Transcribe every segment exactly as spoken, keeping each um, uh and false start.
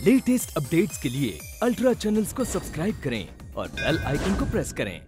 Latest updates के लिए ultra channels को सब्सक्राइब करें और बेल आइकन को प्रेस करें।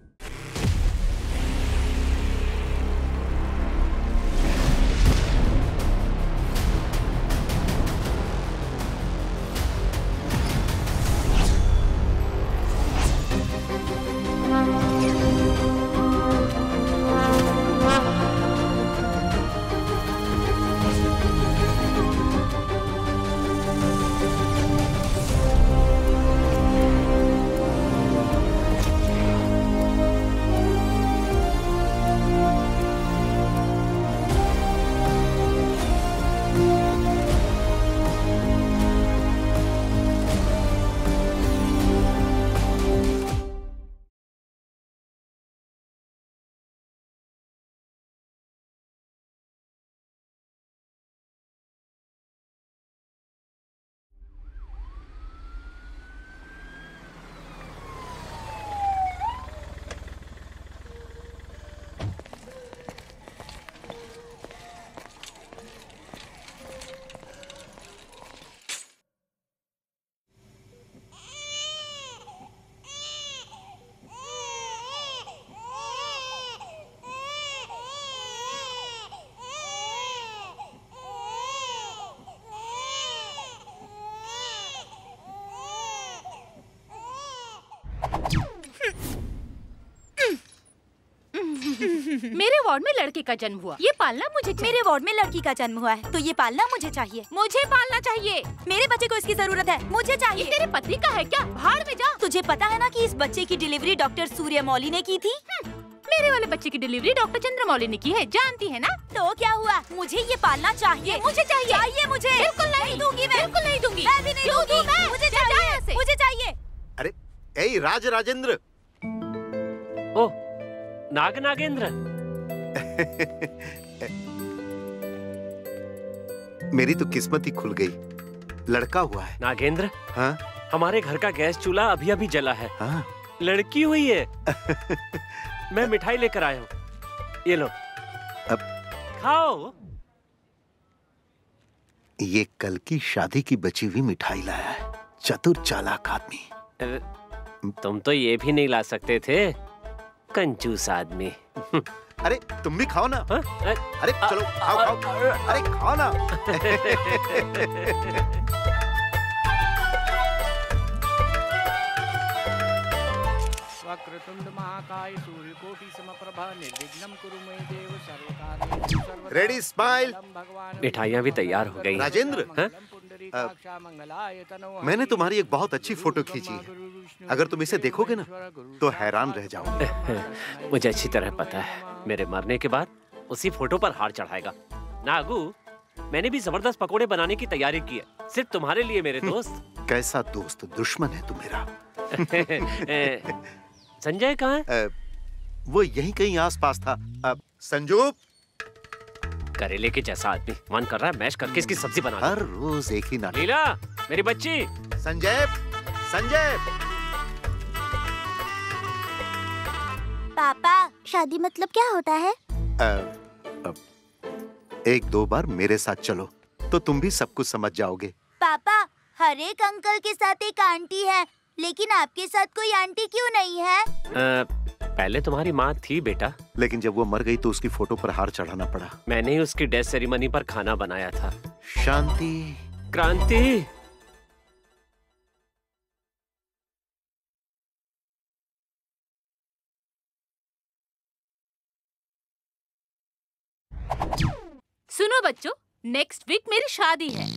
मेरे वार्ड में लड़के का जन्म हुआ, ये पालना मुझे चाहिए। मेरे वार्ड में लड़की का जन्म हुआ है तो ये पालना मुझे चाहिए। मुझे पालना चाहिए। मेरे बच्चे को इसकी जरूरत है, मुझे चाहिए। ये तेरे पति का है क्या? भाड़ में जा। तुझे पता है ना कि इस बच्चे की डिलीवरी डॉक्टर सूर्यमौली ने की थी। मेरे वाले बच्चे की डिलीवरी डॉक्टर चंद्रमौली ने की है, जानती है ना? तो क्या हुआ, मुझे ये पालना चाहिए। मुझे चाहिए, चाहिए मुझे। बिल्कुल नहीं दूंगी मैं, बिल्कुल नहीं दूंगी। मैं भी नहीं दूंगी, मुझे चाहिए, मुझे चाहिए। अरे ए राज राजेंद्र। ओ नाग नागेंद्र। मेरी तो किस्मत ही खुल गई, लड़का हुआ है। नागेंद्र, हाँ? हमारे घर का गैस चूल्हा अभी अभी जला है। हाँ? लड़की हुई है। मैं मिठाई लेकर आया हूँ, ये लो। अब खाओ। ये कल की शादी की बची हुई मिठाई लाया है, चतुर चालाक आदमी। तुम तो ये भी नहीं ला सकते थे, कंजूस आदमी। अरे तुम भी खाओ ना। हा? अरे चलो खाओ खाओ, अरे खाओ ना। वक्रतुंड महाकाय सूर्यकोटि समप्रभा निर्विघ्नं कुरु मयि देव सर्वकार्येषु रेडी स्माइल। मिठाइयाँ भी तैयार हो गई। राजेंद्र, मैंने तुम्हारी एक बहुत अच्छी फोटो खींची है, अगर तुम इसे देखोगे ना तो हैरान रह जाओगे। मुझे अच्छी तरह पता है, मेरे मरने के बाद उसी फोटो पर हार चढ़ाएगा। नागू, मैंने भी जबरदस्त पकोड़े बनाने की तैयारी की है, सिर्फ तुम्हारे लिए मेरे दोस्त। कैसा दोस्त, दुश्मन है तू मेरा। संजय कहाँ है? वो यहीं कहीं आसपास था। अब संजू, करेले के जैसा आदमी, मन कर रहा है मैश करके इसकी सब्जी बना। हर रोज एक ही नाटक। लीला, मेरी बच्ची। संजय, संजय। पापा, शादी मतलब क्या होता है? आ, आ, एक दो बार मेरे साथ चलो तो तुम भी सब कुछ समझ जाओगे। पापा, हर एक अंकल के साथ एक आंटी है, लेकिन आपके साथ कोई आंटी क्यों नहीं है? आ, पहले तुम्हारी माँ थी बेटा, लेकिन जब वो मर गई तो उसकी फोटो पर हार चढ़ाना पड़ा। मैंने ही उसकी डेथ सेरेमनी पर खाना बनाया था। शांति, क्रांति। सुनो बच्चों, नेक्स्ट वीक मेरी शादी है।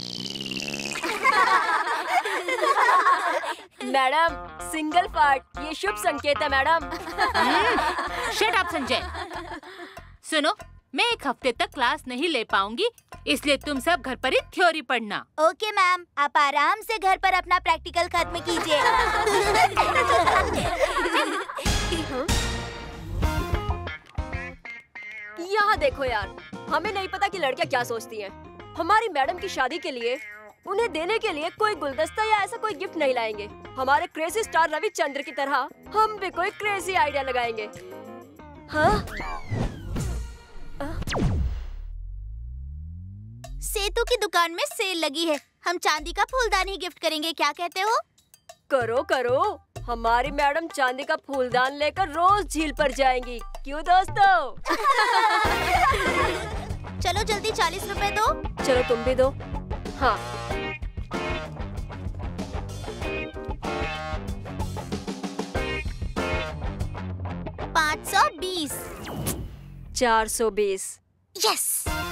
मैडम, सिंगल फार्ट, ये शुभ संकेत है मैडम। Shut up Sanjay. सुनो, मैं एक हफ्ते तक क्लास नहीं ले पाऊंगी, इसलिए तुम सब घर पर ही थ्योरी पढ़ना। ओके मैम, आप आराम से घर पर अपना प्रैक्टिकल खत्म कीजिए। यहाँ देखो यार, हमें नहीं पता कि लड़कियाँ क्या सोचती हैं। हमारी मैडम की शादी के लिए उन्हें देने के लिए कोई गुलदस्ता या ऐसा कोई गिफ्ट नहीं लाएंगे। हमारे क्रेजी स्टार रविचंद्र की तरह हम भी कोई क्रेजी आइडिया लगाएंगे। हाँ? सेतु की दुकान में सेल लगी है, हम चांदी का फूलदान ही गिफ्ट करेंगे, क्या कहते हो? करो करो, हमारी मैडम चांदी का फूलदान लेकर रोज झील पर जाएंगी, क्यों दोस्तों? चलो जल्दी चालीस रुपए दो। चलो तुम भी दो। हाँ। पाँच सौ बीस। चार सौ बीस। यस।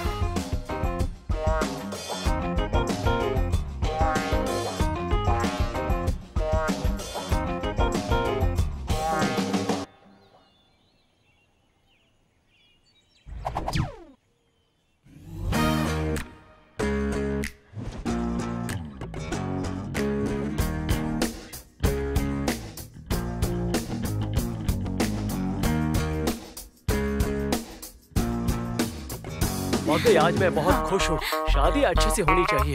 वाकई आज मैं बहुत खुश हूँ। शादी अच्छे से होनी चाहिए।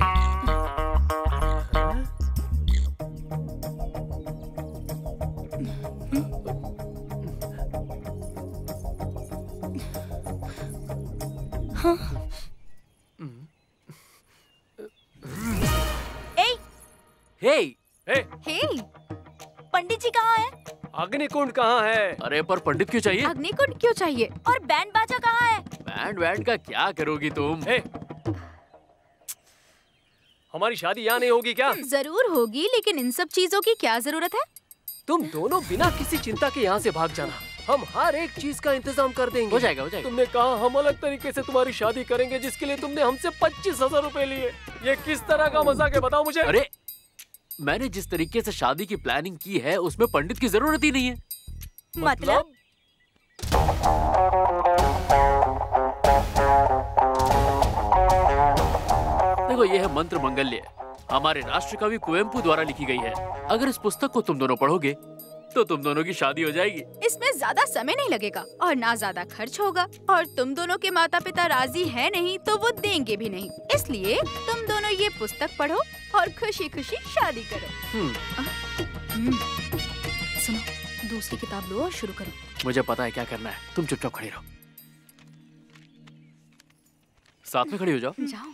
ए, हे हे, हे, पंडित जी कहाँ है? अग्निकुंड कहाँ है? अरे पर पंडित क्यों चाहिए? अग्निकुंड क्यों चाहिए? और बैंड बाजा कहाँ है? बैंड बैंड का क्या करोगी तुम? हे, हमारी शादी यहाँ नहीं होगी क्या? जरूर होगी, लेकिन इन सब चीजों की क्या जरूरत है? तुम दोनों बिना किसी चिंता के यहाँ से भाग जाना, हम हर एक चीज का इंतजाम कर देंगे। हो जाएगा, हो जाएगा। तुमने कहा हम अलग तरीके से तुम्हारी शादी करेंगे, जिसके लिए तुमने हमसे पच्चीस हजार रूपए लिए। ये किस तरह का मजाक है, बताओ मुझे। अरे मैंने जिस तरीके से शादी की प्लानिंग की है उसमें पंडित की जरूरत ही नहीं है। मतलब? देखो ये है मंत्र मंगल्य, हमारे राष्ट्र कवि कुवेम्पू द्वारा लिखी गई है। अगर इस पुस्तक को तुम दोनों पढ़ोगे तो तुम दोनों की शादी हो जाएगी। इसमें ज्यादा समय नहीं लगेगा और ना ज्यादा खर्च होगा, और तुम दोनों के माता पिता राजी है नहीं तो वो देंगे भी नहीं। इसलिए तुम दोनों ये पुस्तक पढ़ो और खुशी खुशी शादी करो। हम्म। सुनो, दूसरी किताब लो और शुरू करो। मुझे पता है क्या करना है, तुम चुपचाप खड़ी रहो। साथ में खड़ी हो जाओ। जाओ।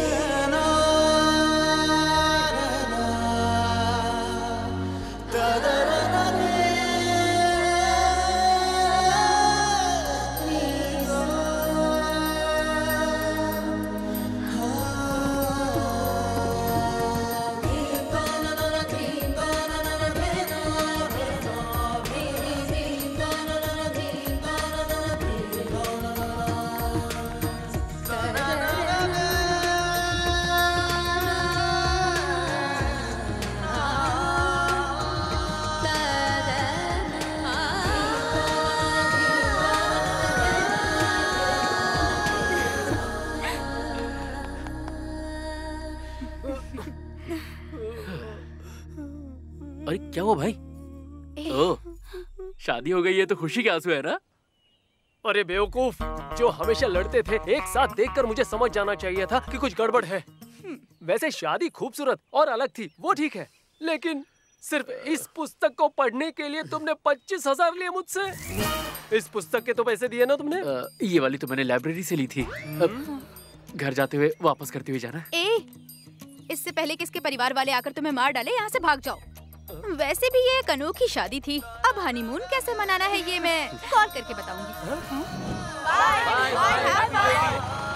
अरे क्या हुआ भाई? ओह, शादी हो गई है तो खुशी के आंसू है ना? अरे बेवकूफ, जो हमेशा लड़ते थे एक साथ देखकर मुझे समझ जाना चाहिए था कि कुछ गड़बड़ है। वैसे शादी खूबसूरत और अलग थी, वो ठीक है, लेकिन सिर्फ इस पुस्तक को पढ़ने के लिए तुमने पच्चीस हजार लिए मुझसे। इस पुस्तक के तो पैसे दिए ना तुमने? आ, ये वाली तो मैंने लाइब्रेरी से ली थी। अब घर जाते हुए वापस करते हुए जाना। ए, इससे पहले कि इसके परिवार वाले आकर तुम्हें मार डाले, यहाँ से भाग जाओ। वैसे भी ये एक अनोखी शादी थी, अब हनीमून कैसे मनाना है ये मैं कॉल करके बताऊंगी। Bye bye bye.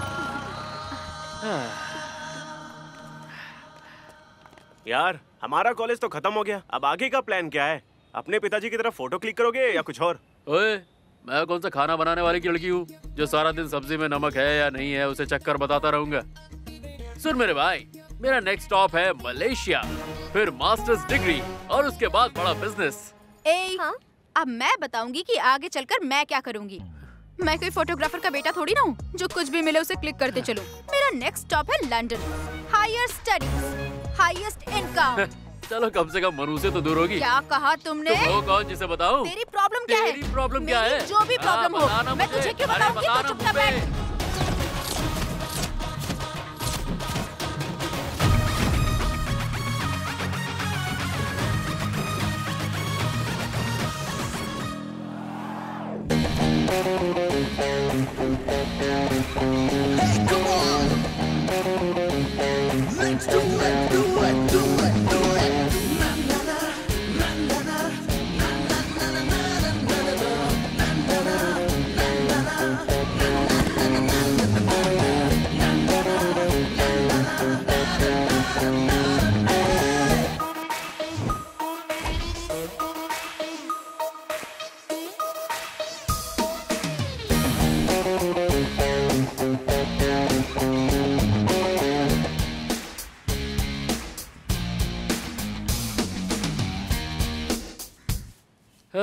यार हमारा कॉलेज तो खत्म हो गया, अब आगे का प्लान क्या है? अपने पिताजी की तरफ फोटो क्लिक करोगे या कुछ और? ओए, मैं कौन सा खाना बनाने वाले की लड़की हूँ जो सारा दिन सब्जी में नमक है या नहीं है उसे चक्कर बताता रहूंगा। सुन मेरे भाई, मेरा नेक्स्ट स्टॉप है मलेशिया, फिर मास्टर्स डिग्री और उसके बाद बड़ा बिजनेस। ए, हाँ? अब मैं बताऊंगी कि आगे चलकर मैं क्या करूंगी। मैं कोई फोटोग्राफर का बेटा थोड़ी ना हूँ जो कुछ भी मिले उसे क्लिक करते चलूं। मेरा नेक्स्ट स्टॉप है London, higher studies, highest income. चलो कम से कम मनु से तो दूर होगी। क्या कहा तुमने? तो वो कौन जिसे बताऊं? तेरी प्रॉब्लम क्या है? तेरी प्रॉब्लम क्या है? जो भी प्रॉब्लम हो, मैं तुझे क्यों बताऊंगी? तू चुपचाप बैठ। Hey, come on!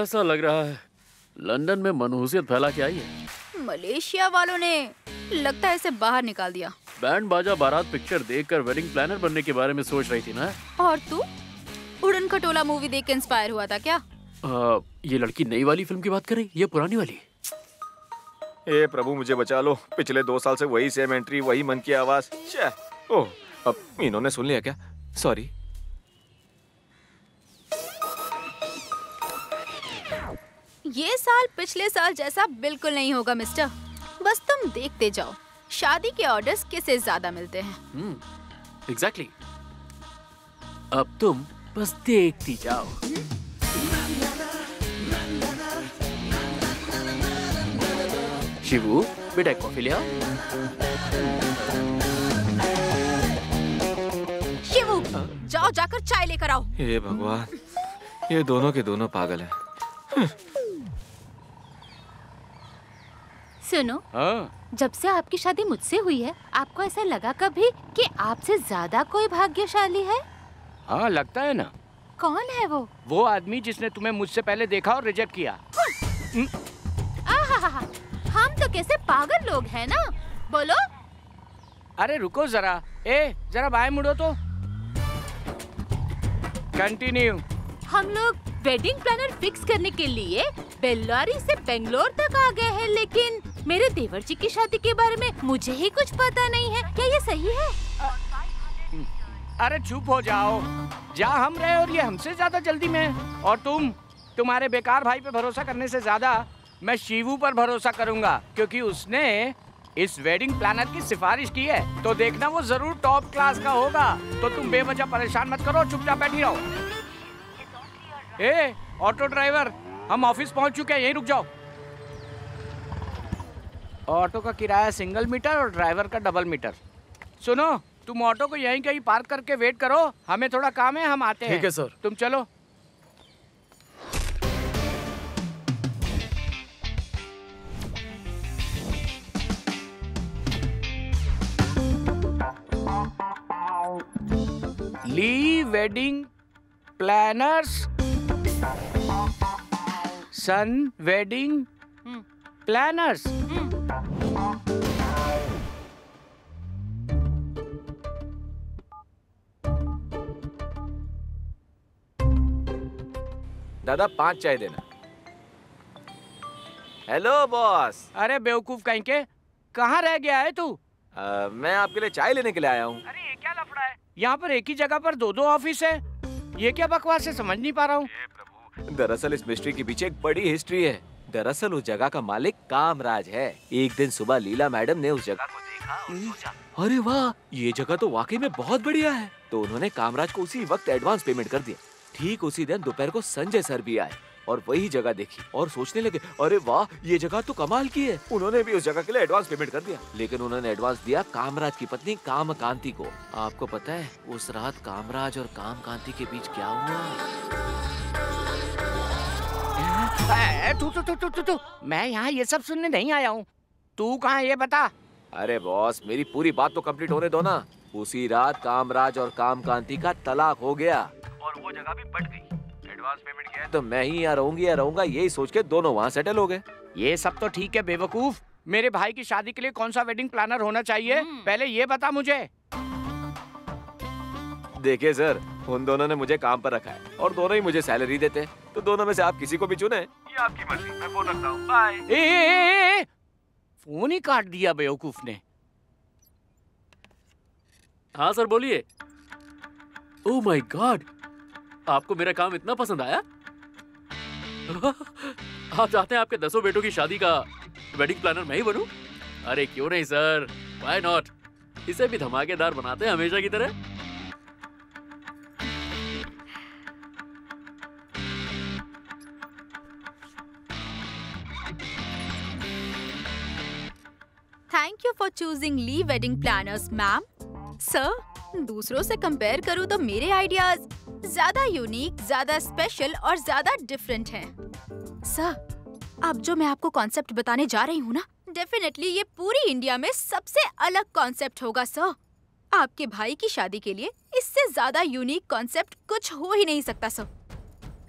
ऐसा लग रहा है लंदन में मनहूसियत फैला के आई है। मलेशिया वालों ने लगता है इसे बाहर निकाल दिया। बैंड बाजा बारात पिक्चर देखकर वेडिंग प्लानर बनने के बारे में सोच रही थी ना। और तू उड़न खटोला मूवी देख के इंस्पायर हुआ था क्या? आ, ये लड़की नई वाली फिल्म की बात कर रही, ये पुरानी वाली? ए प्रभु मुझे बचा लो, पिछले दो साल से वही सेम एंट्री, वही मन की आवाज। ओह, अब इन्होंने सुन लिया क्या? सॉरी। ये साल पिछले साल जैसा बिल्कुल नहीं होगा मिस्टर, बस तुम देखते जाओ शादी के ऑर्डर्स किसे ज्यादा मिलते हैं। Hmm, exactly. अब तुम बस देखती जाओ। शिवू बेटा एक कॉफी ले आओ। शिवू जाओ जाकर चाय लेकर आओ। हे भगवान, ये दोनों के दोनों पागल हैं। सुनो, हाँ? जब से आपकी शादी मुझसे हुई है, आपको ऐसा लगा कभी कि आपसे ज्यादा कोई भाग्यशाली है? हाँ लगता है ना। कौन है वो? वो आदमी जिसने तुम्हें मुझसे पहले देखा और रिजेक्ट किया। आहा, हम तो कैसे पागल लोग हैं ना। बोलो। अरे रुको जरा, ए जरा बाएं मुड़ो तो। कंटिन्यू। हम लोग वेडिंग प्लानर फिक्स करने के लिए बेल्लारी से बेंगलोर तक आ गए हैं, लेकिन मेरे देवर जी की शादी के बारे में मुझे ही कुछ पता नहीं है। क्या ये सही है? अरे चुप हो जाओ, जहाँ हम रहे और ये हमसे ज्यादा जल्दी में है। और तुम तुम्हारे बेकार भाई पे भरोसा करने से ज्यादा मैं शिवू पर भरोसा करूंगा, क्योंकि उसने इस वेडिंग प्लानर की सिफारिश की है। तो देखना वो जरूर टॉप क्लास का होगा। तो तुम बेवजह परेशान मत करो, चुपचाप बैठी रहो। ए ऑटो ड्राइवर, हम ऑफिस पहुंच चुके हैं, यहीं रुक जाओ। ऑटो का किराया सिंगल मीटर और ड्राइवर का डबल मीटर। सुनो, तुम ऑटो को यहीं कहीं पार्क करके वेट करो, हमें थोड़ा काम है, हम आते हैं। ठीक है सर। तुम चलो। Lee wedding planners, sun wedding planners. दादा पांच चाय देना। Hello boss. अरे बेवकूफ कहीं के, कहाँ रह गया है तू? आ, मैं आपके लिए चाय लेने के लिए आया हूँ। अरे ये क्या लफड़ा है? यहाँ पर एक ही जगह पर दो दो ऑफिस है, ये क्या बकवास है, समझ नहीं पा रहा हूँ। दरअसल इस मिस्ट्री के पीछे एक बड़ी हिस्ट्री है। दरअसल उस जगह का मालिक कामराज है। एक दिन सुबह लीला मैडम ने उस जगह को देखा और सोचा, अरे वाह, ये जगह तो वाकई में बहुत बढ़िया है। तो उन्होंने कामराज को उसी वक्त एडवांस पेमेंट कर दिया। ठीक उसी दिन दोपहर को संजय सर भी आए और वही जगह देखी और सोचने लगे, अरे वाह, ये जगह तो कमाल की है। उन्होंने भी उस जगह के लिए एडवांस पेमेंट कर दिया, लेकिन उन्होंने एडवांस दिया कामराज की पत्नी कामकांति को। आपको पता है उस रात कामराज और कामकांति के बीच क्या हुआ? तू तू तू तू तू मैं यहाँ ये सब सुनने नहीं आया हूँ। तू कहाँ ये बता। अरे बॉस, मेरी पूरी बात तो कंप्लीट होने दो ना। उसी रात कामराज और कामकांति का तलाक हो गया और वो जगह भी बट गई। एडवांस पेमेंट किया तो मैं ही यहाँ रहूंगी या रहूंगा, यही सोच के दोनों वहाँ सेटल हो गए। ये सब तो ठीक है बेवकूफ, मेरे भाई की शादी के लिए कौन सा वेडिंग प्लानर होना चाहिए, पहले ये बता मुझे। देखिए सर, उन दोनों ने मुझे काम पर रखा है और दोनों ही मुझे सैलरी देते हैं, तो दोनों में से आप किसी को भी चुने। ये आपकी मर्जी। मैं फोन रखता हूँ, बाय। ए, ए, ए, ए, फोन ही काट दिया बेवकूफ ने। हाँ सर बोलिए। ओह माय गॉड, आपको मेरा काम इतना पसंद आया? आप चाहते हैं आपके दसों बेटों की शादी का वेडिंग प्लानर मैं ही बनूं? अरे क्यों नहीं सर, व्हाई नॉट। इसे भी धमाकेदार बनाते हैं हमेशा की तरह। Thank you for choosing Lee wedding planners ma'am. Sir, दूसरों से कंपेयर करूँ तो मेरे आइडियाज ज्यादा यूनिक, ज्यादा स्पेशल और ज्यादा डिफरेंट हैं। सर, अब जो मैं आपको कॉन्सेप्ट बताने जा रही हूँ ना, डेफिनेटली ये पूरी इंडिया में सबसे अलग कॉन्सेप्ट होगा सर। आपके भाई की शादी के लिए इससे ज्यादा यूनिक कॉन्सेप्ट कुछ हो ही नहीं सकता सर।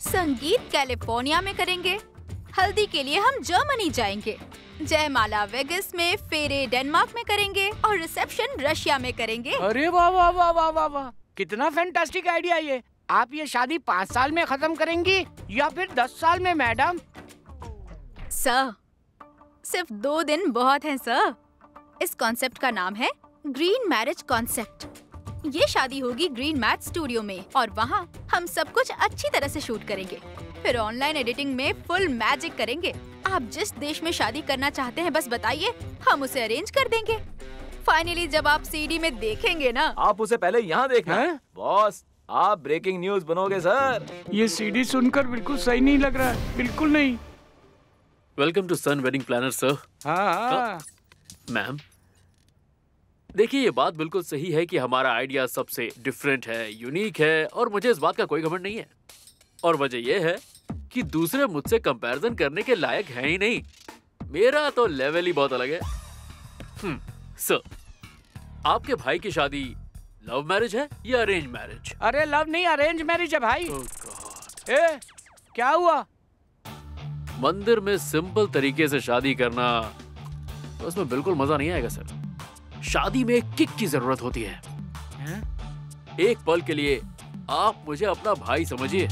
संगीत कैलिफोर्निया में करेंगे, हल्दी के लिए हम जर्मनी जाएंगे, जयमाला वेगस में, फेरे डेनमार्क में करेंगे और रिसेप्शन रशिया में करेंगे। अरे वाह वाह वाह वाह वाह वाह, कितना फैंटास्टिक आइडिया ये। आप ये शादी पाँच साल में खत्म करेंगी या फिर दस साल में मैडम? सर, सिर्फ दो दिन बहुत हैं सर। इस कॉन्सेप्ट का नाम है ग्रीन मैरिज कॉन्सेप्ट। ये शादी होगी ग्रीन मैट स्टूडियो में और वहाँ हम सब कुछ अच्छी तरह से शूट करेंगे। फिर ऑनलाइन एडिटिंग में फुल मैजिक करेंगे। आप जिस देश में शादी करना चाहते हैं बस बताइए, हम उसे अरेंज कर देंगे। फाइनली जब आप सीडी में देखेंगे ना, आप उसे पहले यहाँ देखना। है? बॉस, आप ब्रेकिंग न्यूज बनोगे सर। ये सीडी सुनकर बिल्कुल सही नहीं लग रहा है, बिल्कुल नहीं। Welcome to sun wedding planner sir. हाँ मैम, देखिए ये बात बिल्कुल सही है कि हमारा आइडिया सबसे डिफरेंट है, यूनिक है और मुझे इस बात का कोई घमंड नहीं है। और वजह यह है कि दूसरे मुझसे कंपैरिजन करने के लायक हैं ही नहीं। मेरा तो लेवल ही बहुत अलग है। हम्म, सर, आपके भाई की शादी लव मैरिज है या अरेंज मैरिज? अरे लव नहीं, अरेंज मैरिज है भाई। ए, क्या हुआ? मंदिर में सिंपल तरीके से शादी करना, उसमें बिल्कुल मजा नहीं आएगा सर। शादी में एक किक की जरूरत होती है। है? एक पल के लिए आप मुझे अपना भाई समझिए।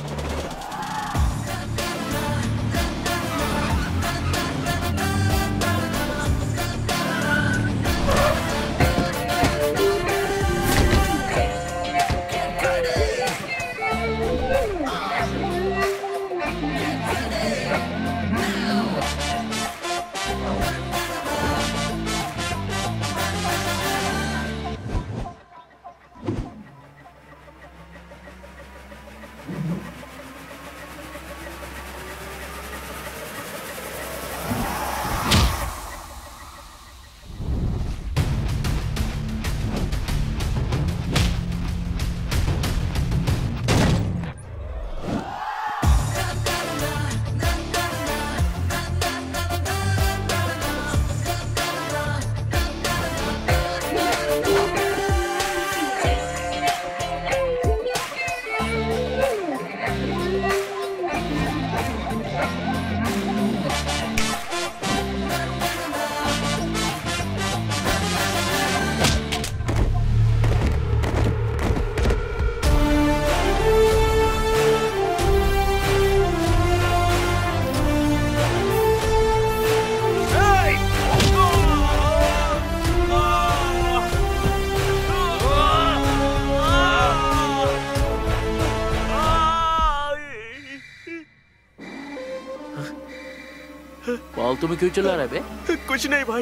फालतू में क्यों चिल्ला रहा है बे? कुछ नहीं भाई।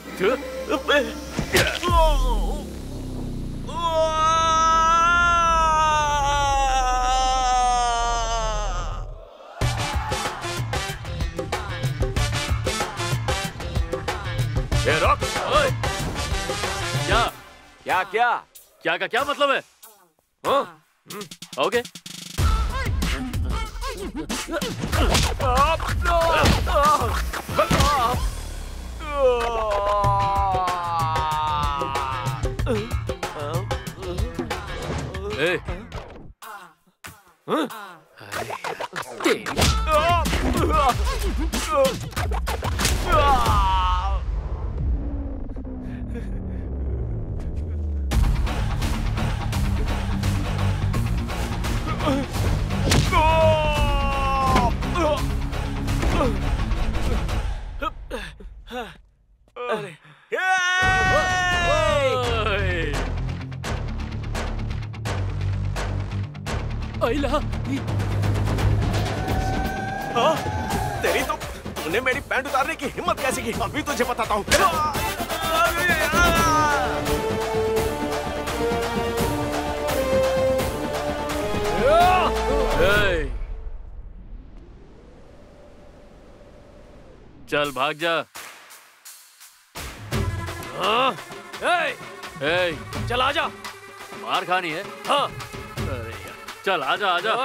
ए, रोक! ओए! क्या क्या क्या क्या का क्या मतलब है? हाँ? ओके। ए, अहिला, हाँ, तेरी तो तूने मेरी पैंट उतारने की हिम्मत कैसे की? अभी तुझे बताता हूँ। चल भाग जा। हाँ, ए, ए, चल आजा। मार खानी है? हाँ। अरे यार, चल आजा आजा।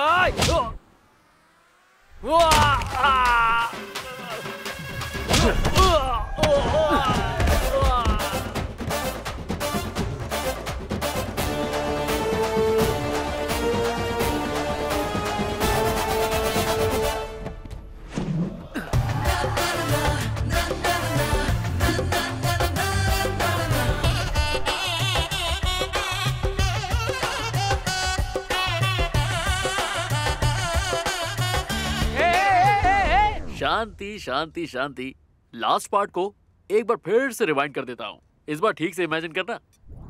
शांति शांति शांति। लास्ट पार्ट को एक बार फिर से रिवाइंड कर देता हूँ, इस बार ठीक से इमेजिन करना।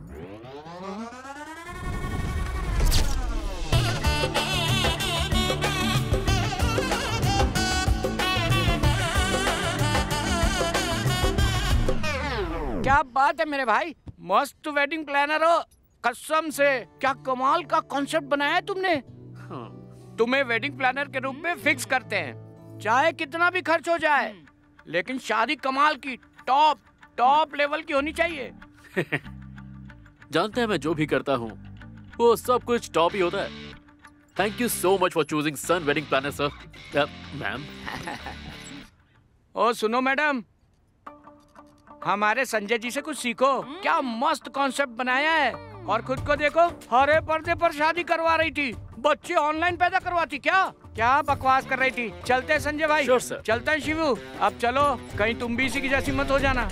क्या बात है मेरे भाई, मस्त वेडिंग प्लानर हो कसम से। क्या कमाल का कॉन्सेप्ट बनाया है तुमने। तुम्हें वेडिंग प्लानर के रूप में फिक्स करते हैं, चाहे कितना भी खर्च हो जाए, लेकिन शादी कमाल की टॉप टॉप लेवल की होनी चाहिए। जानते हैं मैं जो भी करता हूँ वो सब कुछ टॉप ही होता है। Thank you so much for choosing sun wedding planner sir. Ma'am ओ सुनो मैडम, हमारे संजय जी से कुछ सीखो। क्या मस्त कॉन्सेप्ट बनाया है। और खुद को देखो, हरे पर्दे पर शादी करवा रही थी, बच्चे ऑनलाइन पैदा करवाती। क्या क्या बकवास कर रही थी। चलते हैं संजय भाई। sure, sir. चलते हैं शिवू। अब चलो, कहीं तुम भी इसी की जैसी मत हो जाना।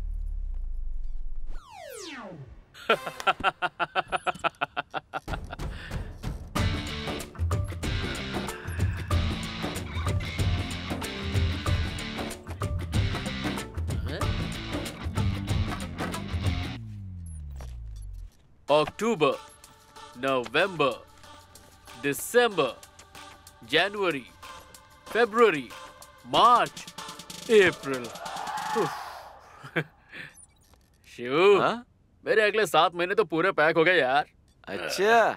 अक्टूबर, नवंबर, दिसंबर, जनवरी, फरवरी, मार्च, अप्रैल। शिव, हाँ? मेरे अगले सात महीने तो पूरे पैक हो गए यार। अच्छा।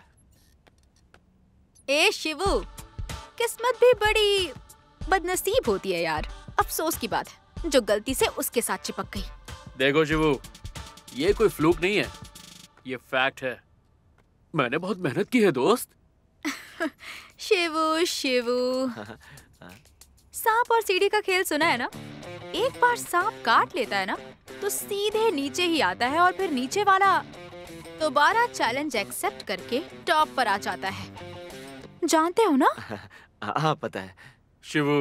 ए शिवू, किस्मत भी बड़ी बदनसीब होती है यार। अफसोस की बात है जो गलती से उसके साथ चिपक गई। देखो शिवू, ये कोई फ्लूक नहीं है, ये फैक्ट है। मैंने बहुत मेहनत की है दोस्त। शिवू शिवू, सांप और सीढ़ी का खेल सुना है ना। एक बार सांप काट लेता है ना तो सीधे नीचे ही आता है, और फिर नीचे वाला दोबारा चैलेंज एक्सेप्ट करके टॉप पर आ जाता है। जानते हो ना? हाँ पता है। शिवू,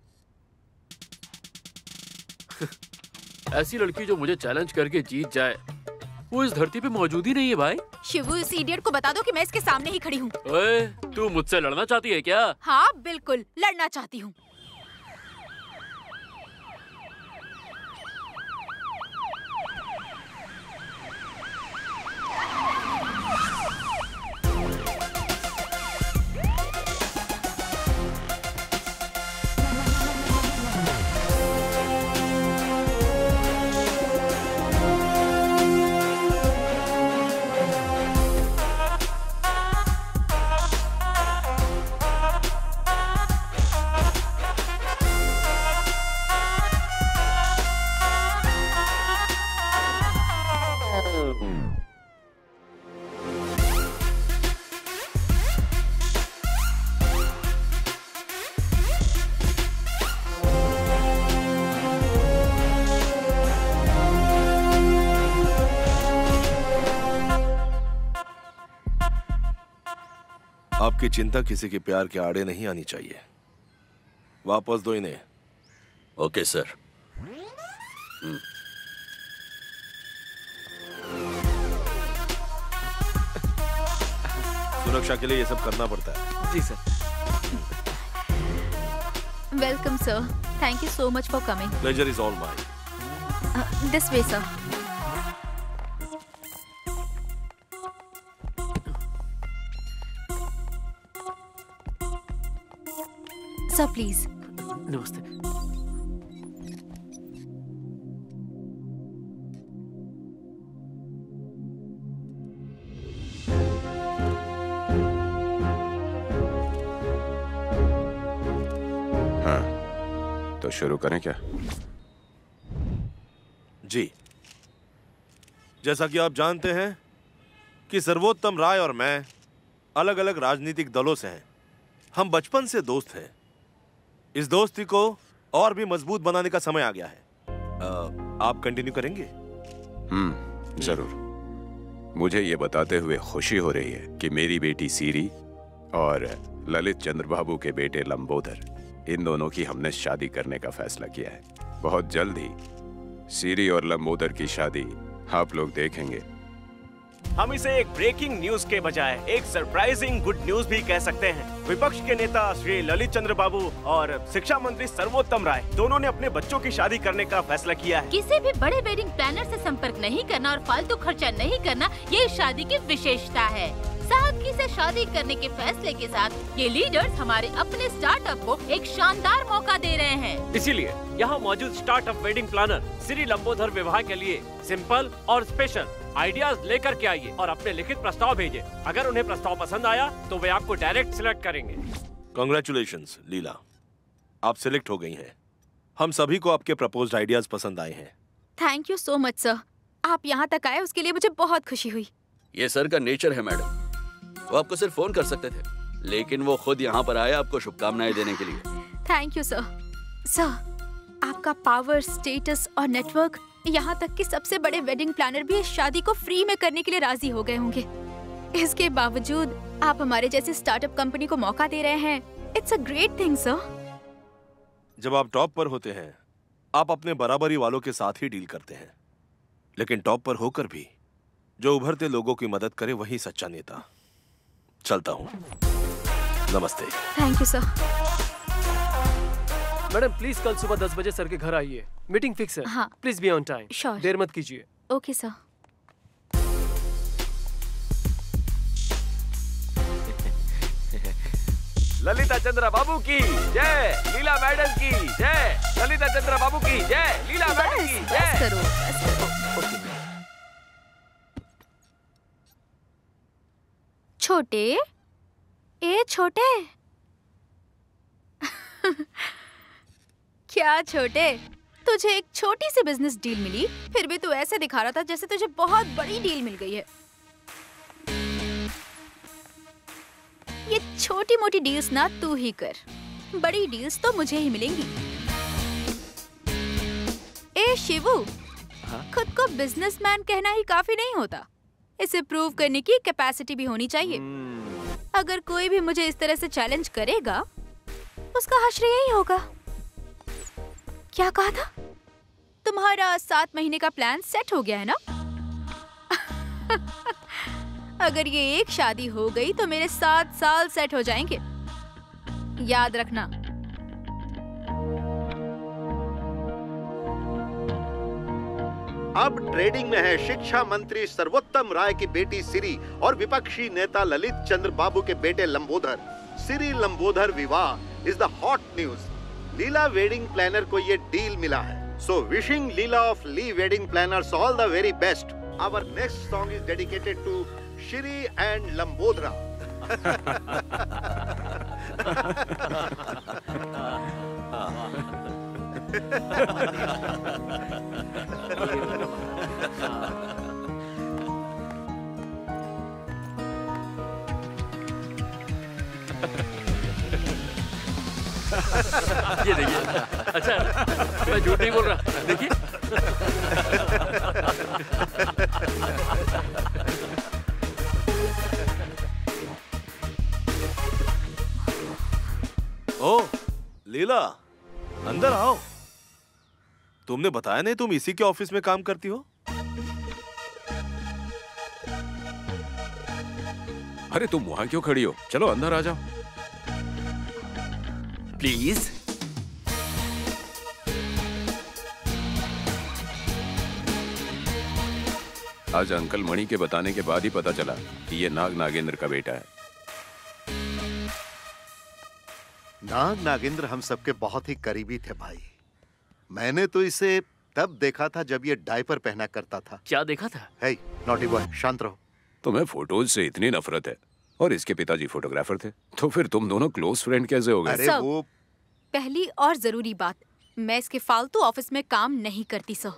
ऐसी लड़की जो मुझे चैलेंज करके जीत जाए वो इस धरती पे मौजूद ही नहीं है भाई। शिवू, इस इडियट को बता दो कि मैं इसके सामने ही खड़ी हूँ। ओए, तू मुझसे लड़ना चाहती है क्या? हाँ बिल्कुल, लड़ना चाहती हूँ। आपकी चिंता किसी के प्यार के आड़े नहीं आनी चाहिए। वापस दो इन्हें। Okay sir. सुरक्षा के लिए ये सब करना पड़ता है। जी sir. Welcome sir, thank you so much for coming. Pleasure is all mine. This way sir. Sir please. नमस्ते। हाँ, तो शुरू करें क्या? जी, जैसा कि आप जानते हैं कि सर्वोत्तम राय और मैं अलग अलग राजनीतिक दलों से हैं। हम बचपन से दोस्त हैं। इस दोस्ती को और भी मजबूत बनाने का समय आ गया है। आ, आप कंटिन्यू करेंगे? हम्म, जरूर। मुझे ये बताते हुए खुशी हो रही है कि मेरी बेटी सीरी और ललित चंद्र बाबू के बेटे लंबोदर, इन दोनों की हमने शादी करने का फैसला किया है। बहुत जल्द ही सीरी और लंबोदर की शादी आप लोग देखेंगे। हम इसे एक ब्रेकिंग न्यूज के बजाय एक सरप्राइजिंग गुड न्यूज भी कह सकते हैं। विपक्ष के नेता श्री ललित चंद्र बाबू और शिक्षा मंत्री सर्वोत्तम राय दोनों ने अपने बच्चों की शादी करने का फैसला किया है। किसी भी बड़े वेडिंग प्लानर से संपर्क नहीं करना और फालतू खर्चा नहीं करना, ये शादी की विशेषता है। सादगी से शादी करने के फैसले के साथ ये लीडर्स हमारे अपने स्टार्टअप को एक शानदार मौका दे रहे हैं। इसीलिए यहाँ मौजूद startup wedding planner Shri Lambodar Vivah के लिए सिंपल और स्पेशल आइडियाज लेकर के आइए और अपने लिखित प्रस्ताव भेजिए। अगर उन्हें प्रस्ताव पसंद आया तो वे आपको डायरेक्ट सिलेक्ट करेंगे। कॉन्ग्रेचुलेशंस लीला, आप सिलेक्ट हो गई हैं। हम सभी को आपके प्रपोज्ड आइडियाज पसंद आए हैं। Thank you so much sir, आप यहाँ तक आए उसके लिए मुझे बहुत खुशी हुई। ये सर का नेचर है मैडम, वो आपको सिर्फ फोन कर सकते थे, लेकिन वो खुद यहाँ पर आए आपको शुभकामनाएं देने के लिए। Thank you sir. सर, आपका पावर, स्टेटस और नेटवर्क, यहाँ तक कि सबसे बड़े वेडिंग प्लानर भी इस शादी को फ्री में करने के लिए राजी हो गए होंगे। इसके बावजूद आप हमारे जैसे स्टार्टअप कंपनी को मौका दे रहे हैं। It's a great thing sir. जब आप टॉप पर होते हैं, आप अपने बराबरी वालों के साथ ही डील करते हैं, लेकिन टॉप पर होकर भी जो उभरते लोगों की मदद करे वही सच्चा नेता। चलता हूँ, नमस्ते। Thank you sir. Madam please कल सुबह दस बजे सर के घर आइए, मीटिंग फिक्स है। हाँ। Please be on time. Sure. देर मत कीजिए। Okay sir. ललिता चंद्रा बाबू की जय, लीला मैडम की जय, ललिता चंद्रा बाबू की जय, लीला मैडम की जय। बस करो, बस करो। छोटे, ए छोटे। क्या छोटे, तुझे एक छोटी सी बिजनेस डील मिली, फिर भी तू ऐसे दिखा रहा था जैसे तुझे बहुत बड़ी डील मिल गई है। ये छोटी मोटी डील्स ना तू ही कर, बड़ी डील्स तो मुझे ही मिलेंगी। ए शिवू, खुद को बिजनेसमैन कहना ही काफी नहीं होता, इसे प्रूव करने की कैपेसिटी भी होनी चाहिए। अगर कोई भी मुझे इस तरह से चैलेंज करेगा, उसका हश्र यही होगा। क्या कहा था? तुम्हारा सात महीने का प्लान सेट हो गया है ना? अगर ये एक शादी हो गई तो मेरे सात साल सेट हो जाएंगे, याद रखना। अब ट्रेडिंग में है शिक्षा मंत्री सर्वोत्तम राय की बेटी सिरी और विपक्षी नेता ललित चंद्र बाबू के बेटे Lambodar. Shri Lambodar Vivah is the hot news. Leela wedding planner को ये डील मिला है। So wishing Leela of Lee wedding planners all the very best. Our next song is dedicated to Shri and Lambodra. ये देखिए, अच्छा मैं झूठ नहीं बोल रहा, देखिए। ओ लीला, अंदर आओ। तुमने बताया नहीं तुम इसी के ऑफिस में काम करती हो? अरे तुम वहां क्यों खड़ी हो? चलो अंदर आ जाओ। प्लीज। आज अंकल मणि के बताने के बाद ही पता चला कि ये नाग नागेंद्र का बेटा है। नाग नागेंद्र हम सबके बहुत ही करीबी थे भाई। मैंने तो इसे तब देखा था जब ये डायपर पहना करता था। क्या देखा था? हे नॉटी बॉय, शांत रहो। तुम्हें फोटोज से इतनी नफरत है और इसके पिताजी फोटोग्राफर थे, तो फिर तुम दोनों क्लोज फ्रेंड कैसे हो गए? अरे वो पहली और जरूरी बात, मैं इसके फालतू ऑफिस में काम नहीं करती। सर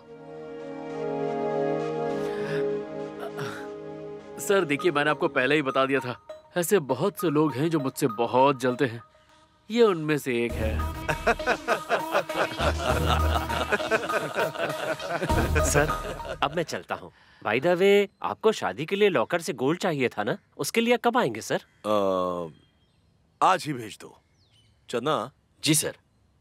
सर देखिए, मैंने आपको पहले ही बता दिया था, ऐसे बहुत से लोग हैं जो मुझसे बहुत जलते हैं, ये उनमें से एक है। सर अब मैं चलता हूँ। बाय द वे, आपको शादी के लिए लॉकर से गोल्ड चाहिए था ना, उसके लिए कब आएंगे सर? आ, आज ही भेज दो। चन्ना। जी सर।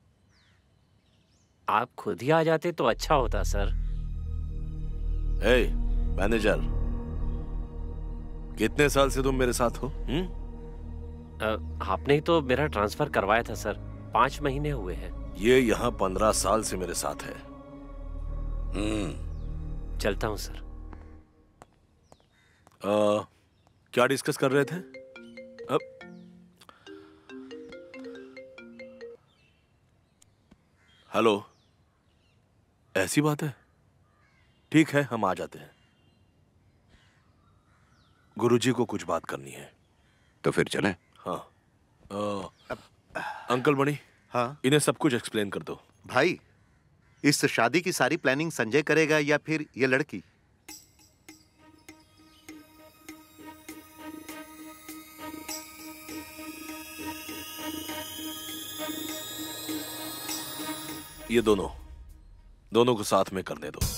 आप खुद ही आ जाते तो अच्छा होता सर। हे मैनेजर, कितने साल से तुम मेरे साथ हो? हुँ? आपने ही तो मेरा ट्रांसफर करवाया था सर, पाँच महीने हुए हैं। ये यहाँ पंद्रह साल से मेरे साथ है। हम्म, चलता हूँ सर। आ, क्या डिस्कस कर रहे थे? अब हेलो, ऐसी बात है? ठीक है, हम आ जाते हैं। गुरुजी को कुछ बात करनी है। तो फिर चलें? हाँ। आ, अंकल मणि, हाँ, इन्हें सब कुछ एक्सप्लेन कर दो। भाई, इस शादी की सारी प्लानिंग संजय करेगा या फिर ये लड़की? ये दोनों दोनों को साथ में करने दो।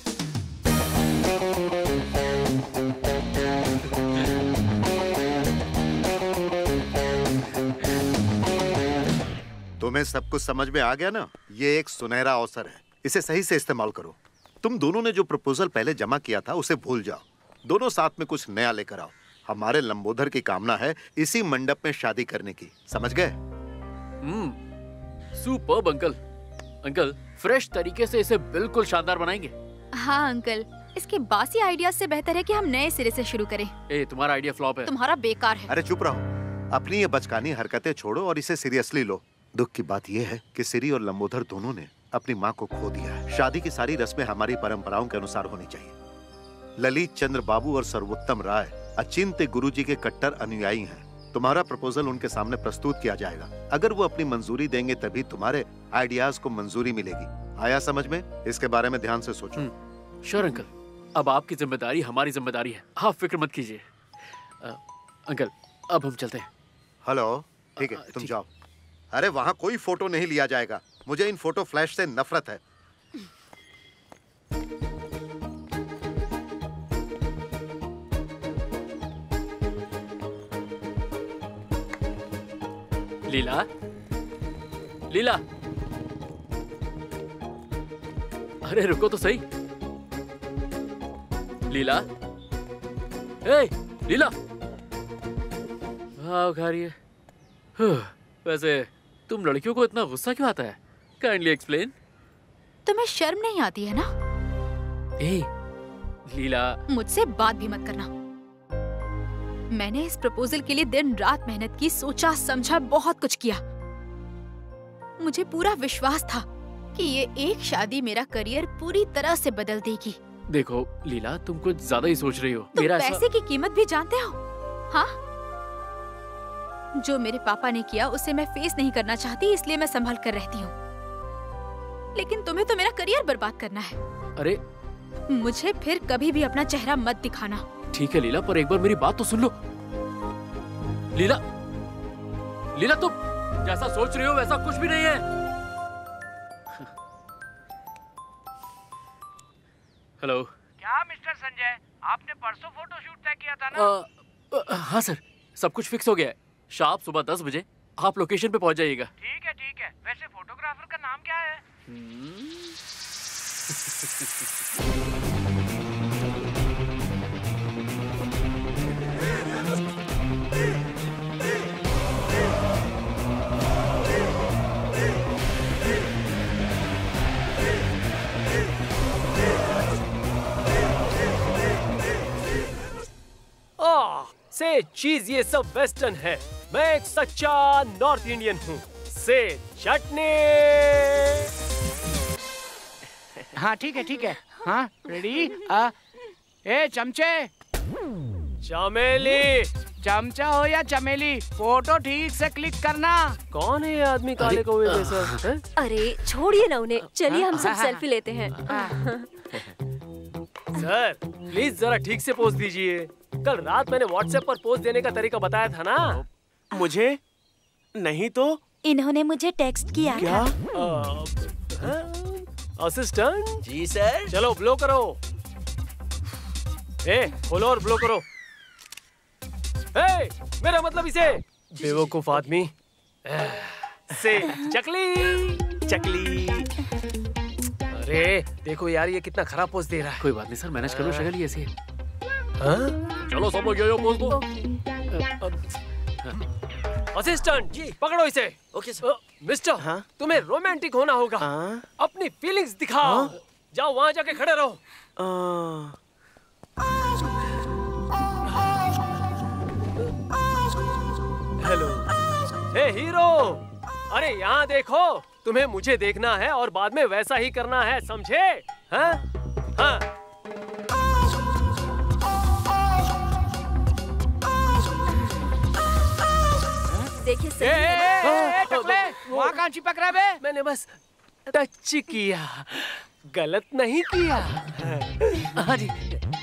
तुम्हें सब कुछ समझ में आ गया ना? ये एक सुनहरा अवसर है, इसे सही से इस्तेमाल करो। तुम दोनों ने जो प्रपोजल पहले जमा किया था उसे भूल जाओ, दोनों साथ में कुछ नया लेकर आओ। हमारे लंबोदर की कामना है इसी मंडप में शादी करने की, समझ गए? Hmm, superb uncle. Uncle, fresh तरीके से इसे बिल्कुल शानदार बनाएंगे। हाँ अंकल, इसके बासी आइडिया से बेहतर है कि हम नए सिरे से शुरू करें। ए, तुम्हारा आइडिया फ्लॉप है। तुम्हारा बेकार है। अरे चुप रहो, अपनी ये बचकानी हरकतें छोड़ो और इसे सीरियसली लो। दुख की बात यह है कि सिरी और लंबोदर दोनों ने अपनी माँ को खो दिया है। शादी की सारी रस्में हमारी परंपराओं के अनुसार होनी चाहिए। ललित चंद्र बाबू और सर्वोत्तम राय अचिंत्य गुरुजी के कट्टर अनुयायी हैं। तुम्हारा प्रपोजल उनके सामने प्रस्तुत किया जाएगा। अगर वो अपनी मंजूरी देंगे तभी तुम्हारे आइडियाज को मंजूरी मिलेगी। आया समझ में? इसके बारे में ध्यान से सोचो। श्योर अंकल, अब आपकी जिम्मेदारी हमारी जिम्मेदारी है, आप फिक्र मत कीजिए। अंकल, अब हम चलते हैं। हेलो, ठीक है, तुम जाओ। अरे वहाँ कोई फोटो नहीं लिया जाएगा, मुझे इन फोटो फ्लैश से नफरत है। लीला, लीला, अरे रुको तो सही। लीला, ए, लीला, आओ खा रही है। वैसे तुम लड़कियों को इतना गुस्सा क्यों आता है? Kindly explain. तुम्हें शर्म नहीं आती है ना? ए, लीला, मुझसे बात भी मत करना। मैंने इस प्रपोजल के लिए दिन रात मेहनत की, सोचा समझा, बहुत कुछ किया। मुझे पूरा विश्वास था कि ये एक शादी मेरा करियर पूरी तरह से बदल देगी। देखो लीला, तुम कुछ ज्यादा ही सोच रही हो। तुम मेरा पैसे ऐसा... की कीमत भी जानते हो? हाँ, जो मेरे पापा ने किया उसे मैं फेस नहीं करना चाहती, इसलिए मैं संभल कर रहती हूँ। लेकिन तुम्हें तो मेरा करियर बर्बाद करना है। अरे मुझे फिर कभी भी अपना चेहरा मत दिखाना। ठीक है लीला, पर एक बार मेरी बात तो सुन लो। लीला, लीला, तुम जैसा सोच रही हो वैसा कुछ भी नहीं है। हेलो। क्या मिस्टर संजय, आपने परसों फोटो शूट तय किया था ना? आ, आ, हाँ सर, सब कुछ फिक्स हो गया है। शार्प सुबह दस बजे आप लोकेशन पे पहुंच जाइएगा। ठीक है ठीक है। वैसे फोटोग्राफर का नाम क्या है? आह, से चीज ये सब वेस्टर्न है, मैं एक सच्चा नॉर्थ इंडियन हूँ। से चटनी। हाँ ठीक है ठीक है। हाँ रेडी। ए चमचे। चमेली। चमचा हो या चमेली, फोटो ठीक से क्लिक करना। कौन है ये आदमी काले कौवे जैसा? अरे छोड़िए ना उन्हें, चलिए हम सब सेल्फी लेते हैं। सर प्लीज जरा ठीक से पोज दीजिए। कल रात मैंने व्हाट्सएप पर पोज देने का तरीका बताया था ना? मुझे नहीं तो इन्होंने मुझे टेक्स्ट किया क्या? था। असिस्टेंट जी सर। चलो ब्लो करो। ए खोलो और ब्लो करो। ए, मेरा मतलब इसे बेवकूफ आदमी से चकली चकली। अरे देखो यार, ये कितना खराब पोज दे रहा है। कोई बात नहीं सर, मैनेज कर लो। शक्ल ही ऐसी है। हाँ? चलो सब लोग यो यो पोज दो। असिस्टेंट जी पकड़ो इसे। Okay sir. मिस्टर हाँ? तुम्हें रोमांटिक होना होगा। हाँ? अपनी फीलिंग्स दिखाओ। हाँ? जाओ वहाँ जाके खड़े रहो। हेलो। हे हीरो, अरे यहाँ देखो। तुम्हें मुझे देखना है और बाद में वैसा ही करना है, समझे? हाँ? हाँ। देखिए सही है। टकले, वहाँ कहाँ चिपक रहा है बे? मैंने बस टच किया, गलत नहीं किया। हाँ जी।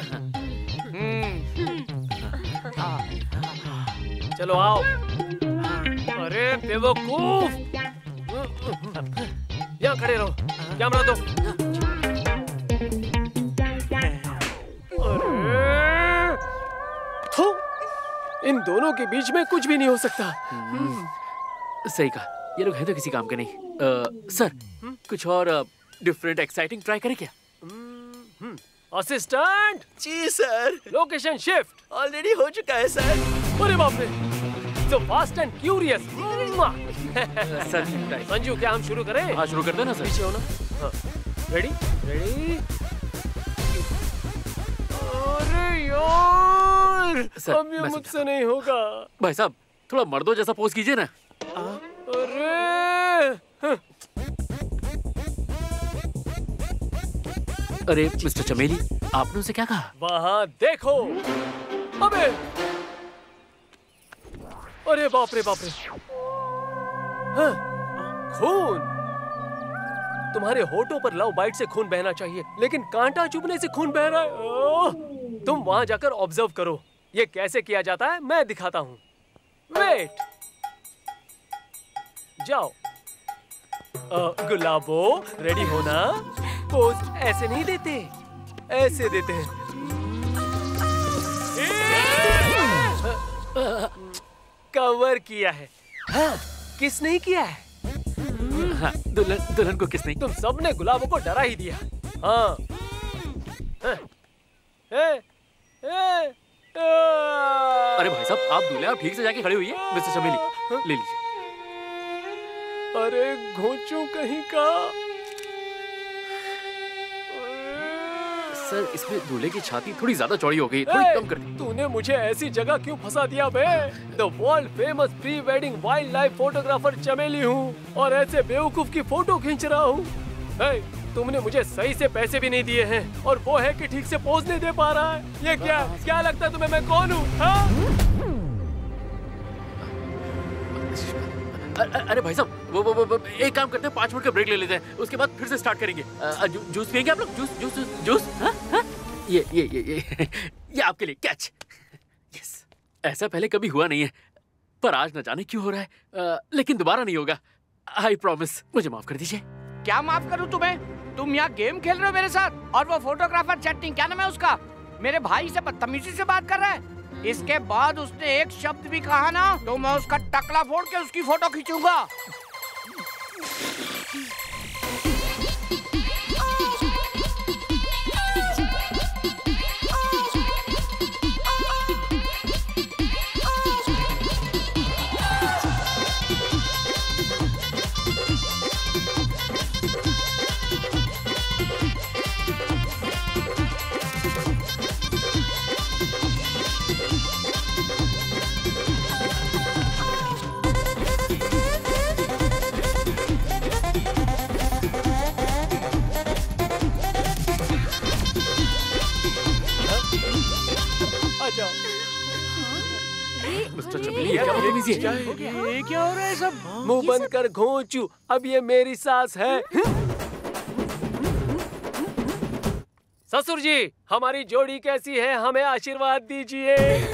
चलो आओ। अरे बेवकूफ, यहाँ खड़े रहो, कैमरा दो। अरे थू, इन दोनों के बीच में कुछ भी नहीं हो सकता। सही कहा, ये लोग हैं तो किसी काम के नहीं। uh, सर कुछ और डिफरेंट एक्साइटिंग ट्राई करें क्या? असिस्टेंट जी सर। लोकेशन शिफ्ट ऑलरेडी हो चुका है सर। अरे बाप रे, so fast and curious। Sir Sanju क्या हम शुरू करें? हाँ शुरू कर देना सर। पीछे हो ना। हाँ रेडी रेडी। अरे यार सर, अब ये मुझसे नहीं होगा। भाई साहब थोड़ा मर्दों जैसा पोज कीजिए ना। अरे अरे मिस्टर चमेली, आपने उसे क्या कहा? वहाँ देखो। अबे अरे बाप रे बाप रे। हाँ, खून। तुम्हारे होठों पर लव बाइट से खून बहना चाहिए, लेकिन कांटा चुभने से खून बह रहा है। ओह, तुम वहां जाकर ऑब्जर्व करो, ये कैसे किया जाता है मैं दिखाता हूँ। वेट, जाओ। आ, गुलाबो रेडी होना। पोज ऐसे नहीं देते, ऐसे देते हैं। कवर किया है। हाँ, किस नहीं किया है? हाँ, दुल्हन दुल्हन को किस नहीं? तुम सबने गुलाबों को डरा ही दिया। हाँ, हाँ। ए, ए, अरे भाई साहब आप दूल्हे, आप ठीक से जाके खड़े हुई है। मिस्टर चमेली ले लीजिए। अरे घोंचू कहीं का। सर इसमें दूल्हे की छाती थोड़ी ज्यादा चौड़ी हो गई, थोड़ी कम कर दी। तूने मुझे ऐसी जगह क्यों फंसा दिया बे? The world famous pre wedding wild life photographer Chameli हूँ और ऐसे बेवकूफ की फोटो खींच रहा हूँ। तुमने मुझे सही से पैसे भी नहीं दिए हैं और वो है कि ठीक से पोज नहीं दे पा रहा है। ये क्या क्या लगता है तुम्हें मैं कौन हूँ? अरे भाई साहब वो, वो, वो, वो एक काम करते हैं, पाँच मिनट का ब्रेक ले लेते हैं, उसके बाद फिर से स्टार्ट करेंगे। जू, जूस पियेंगे आप लोग? Juice juice juice, juice? हा? हा? ये ये ये ये ये आपके लिए कैच। यस, ऐसा पहले कभी हुआ नहीं है, पर आज न जाने क्यों हो रहा है। आ, लेकिन दोबारा नहीं होगा, आई प्रॉमिस। मुझे माफ कर दीजिए। क्या माफ करूं तुम्हें? तुम यहाँ गेम खेल रहे हो मेरे साथ और वो फोटोग्राफर चैटिंग, क्या नाम है उसका, मेरे भाई से बदतमीजी से बात कर रहा है। इसके बाद उसने एक शब्द भी कहा ना तो मैं उसका टकला फोड़ के उसकी फोटो खींचूंगा। मिस्टर चमेली ये क्या बदतमीजी है? ये क्या हो रहा है सब? मुंह बंद कर घोंचू, अब ये मेरी सास है। ससुर जी हमारी जोड़ी कैसी है, हमें आशीर्वाद दीजिए।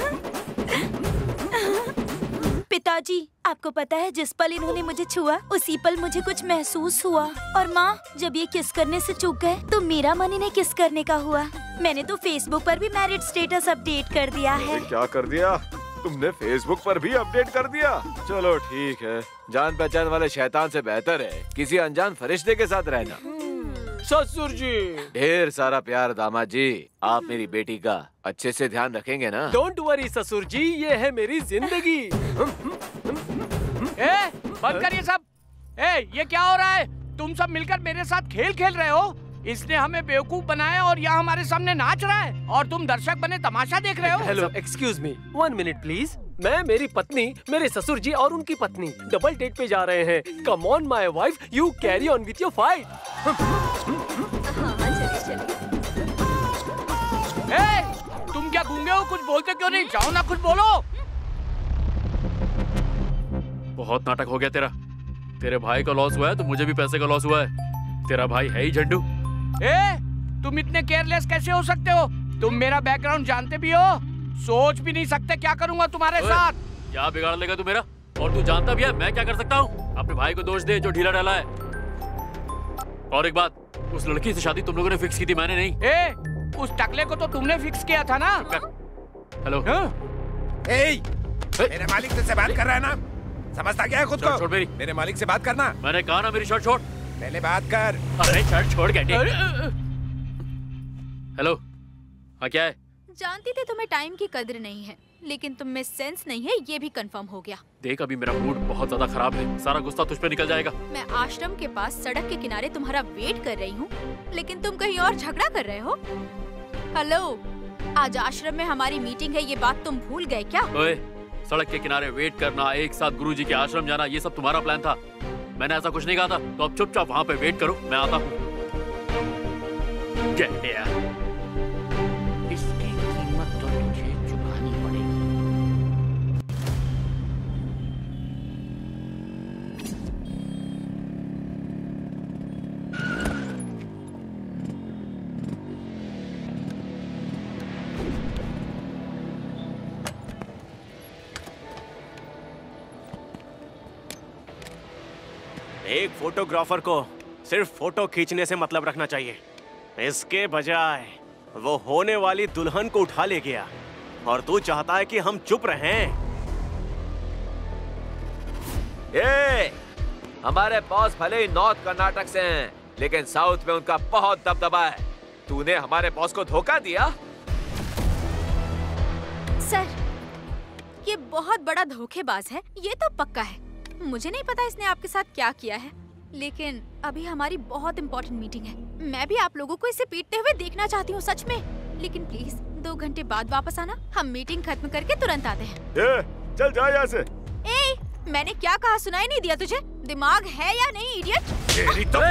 पिताजी आपको पता है जिस पल इन्होंने मुझे छुआ उसी पल मुझे कुछ महसूस हुआ। और माँ जब ये किस करने से चूक गए तो मेरा मन इन्हें किस करने का हुआ। मैंने तो फेसबुक पर भी मैरिड स्टेटस अपडेट कर दिया है। क्या कर दिया तुमने? फेसबुक पर भी अपडेट कर दिया? चलो ठीक है, जान पहचान वाले शैतान से बेहतर है किसी अनजान फरिश्ते के साथ रहना। ससुर जी। ढेर सारा प्यार दामाद जी। आप मेरी बेटी का अच्छे से ध्यान रखेंगे ना? डोंट वरी ससुर जी, ये है मेरी जिंदगी। ए, बंद कर ये सब। ए, ये क्या हो रहा है? तुम सब मिलकर मेरे साथ खेल खेल रहे हो। इसने हमें बेवकूफ बनाया और यहाँ हमारे सामने नाच रहा है और तुम दर्शक बने तमाशा देख रहे हो। Hello, excuse me, one minute please. मैं, मेरी पत्नी, मेरे ससुर जी और उनकी पत्नी डबल डेट पे जा रहे हैं। Come on my wife, you carry on with your fight. ए, तुम क्या गूंगे हो? कुछ बोलते क्यों नहीं? जाओ ना, कुछ बोलो। बहुत नाटक हो गया तेरा। तेरे भाई का लॉस हुआ है तो मुझे भी पैसे का लॉस हुआ है। तेरा भाई है ही झंडू। ए, तुम इतने केयरलेस कैसे हो सकते हो? तुम मेरा बैकग्राउंड जानते भी हो, सोच भी नहीं सकते क्या करूंगा तुम्हारे साथ। क्या बिगाड़ लेगा तू मेरा? और तू जानता भी है मैं क्या कर सकता हूँ? अपने भाई को दोष दे जो ढीला डाला है। और एक बात, उस लड़की से शादी तुम लोगों ने फिक्स की थी, मैंने नहीं। ए, उस टकले को तो तुमने फिक्स किया था ना? हेलो। ए, मेरे मालिक से बात कर रहा है ना? समझता क्या है खुद को? छोड़ मेरी। मेरे मालिक से बात करना। मैंने कहा ना मेरी शर्ट छोड़। पहले बात कर। अरे शर्ट छोड़ के। हेलो, हाँ क्या है? जानती थी तुम्हें टाइम की कदर नहीं है, लेकिन तुम में सेंस नहीं है, ये भी कंफर्म हो गया। देख, अभी मेरा मूड बहुत ज्यादा खराब है, सारा गुस्सा तुझ पे निकल जाएगा। मैं आश्रम के पास सड़क के किनारे तुम्हारा वेट कर रही हूँ, लेकिन तुम कहीं और झगड़ा कर रहे हो। हेलो, आज आश्रम में हमारी मीटिंग है, ये बात तुम भूल गए क्या? ओए, सड़क के किनारे वेट करना, एक साथ गुरुजी के आश्रम जाना, ये सब तुम्हारा प्लान था। मैंने ऐसा कुछ नहीं कहा था, तो अब चुपचाप वहाँ पे वेट करो, मैं आता हूँ। इसकी कीमत तो तुझे चुकानी पड़ेगी। एक फोटोग्राफर को सिर्फ फोटो खींचने से मतलब रखना चाहिए। इसके बजाय वो होने वाली दुल्हन को उठा ले गया और तू चाहता है कि हम चुप रहें। ए, हमारे बॉस भले ही नॉर्थ कर्नाटक से हैं, लेकिन साउथ में उनका बहुत दबदबा है। तूने हमारे बॉस को धोखा दिया। सर, ये बहुत बड़ा धोखेबाज है, ये तो पक्का है। मुझे नहीं पता इसने आपके साथ क्या किया है, लेकिन अभी हमारी बहुत इम्पोर्टेंट मीटिंग है। मैं भी आप लोगों को इसे पीटते हुए देखना चाहती हूँ सच में, लेकिन प्लीज दो घंटे बाद वापस आना। हम मीटिंग खत्म करके तुरंत आते हैं। ए, चल जा यहाँ से। ए, मैंने क्या कहा सुनाई नहीं दिया तुझे? दिमाग है या नहीं, इडियट? तेरी तो...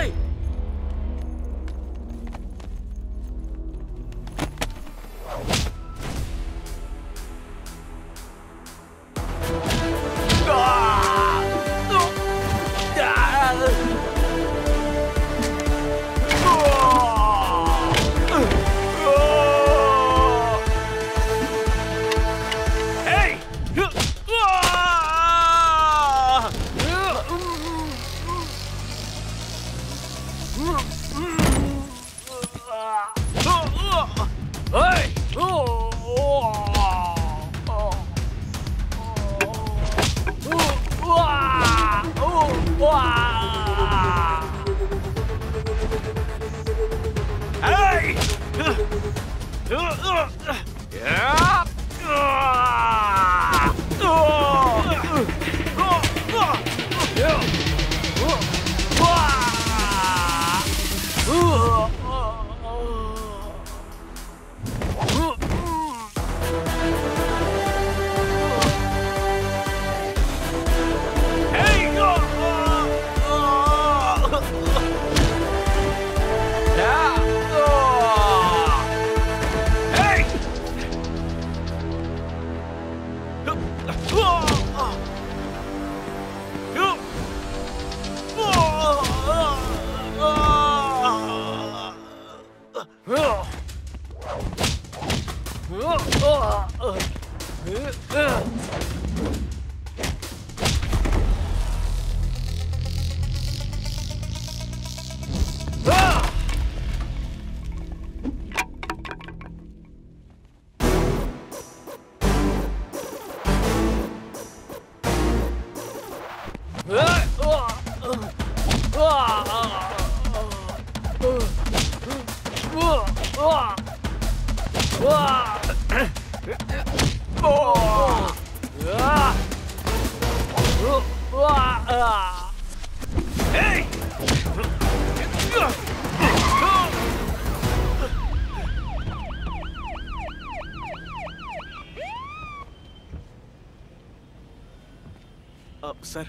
अब सर,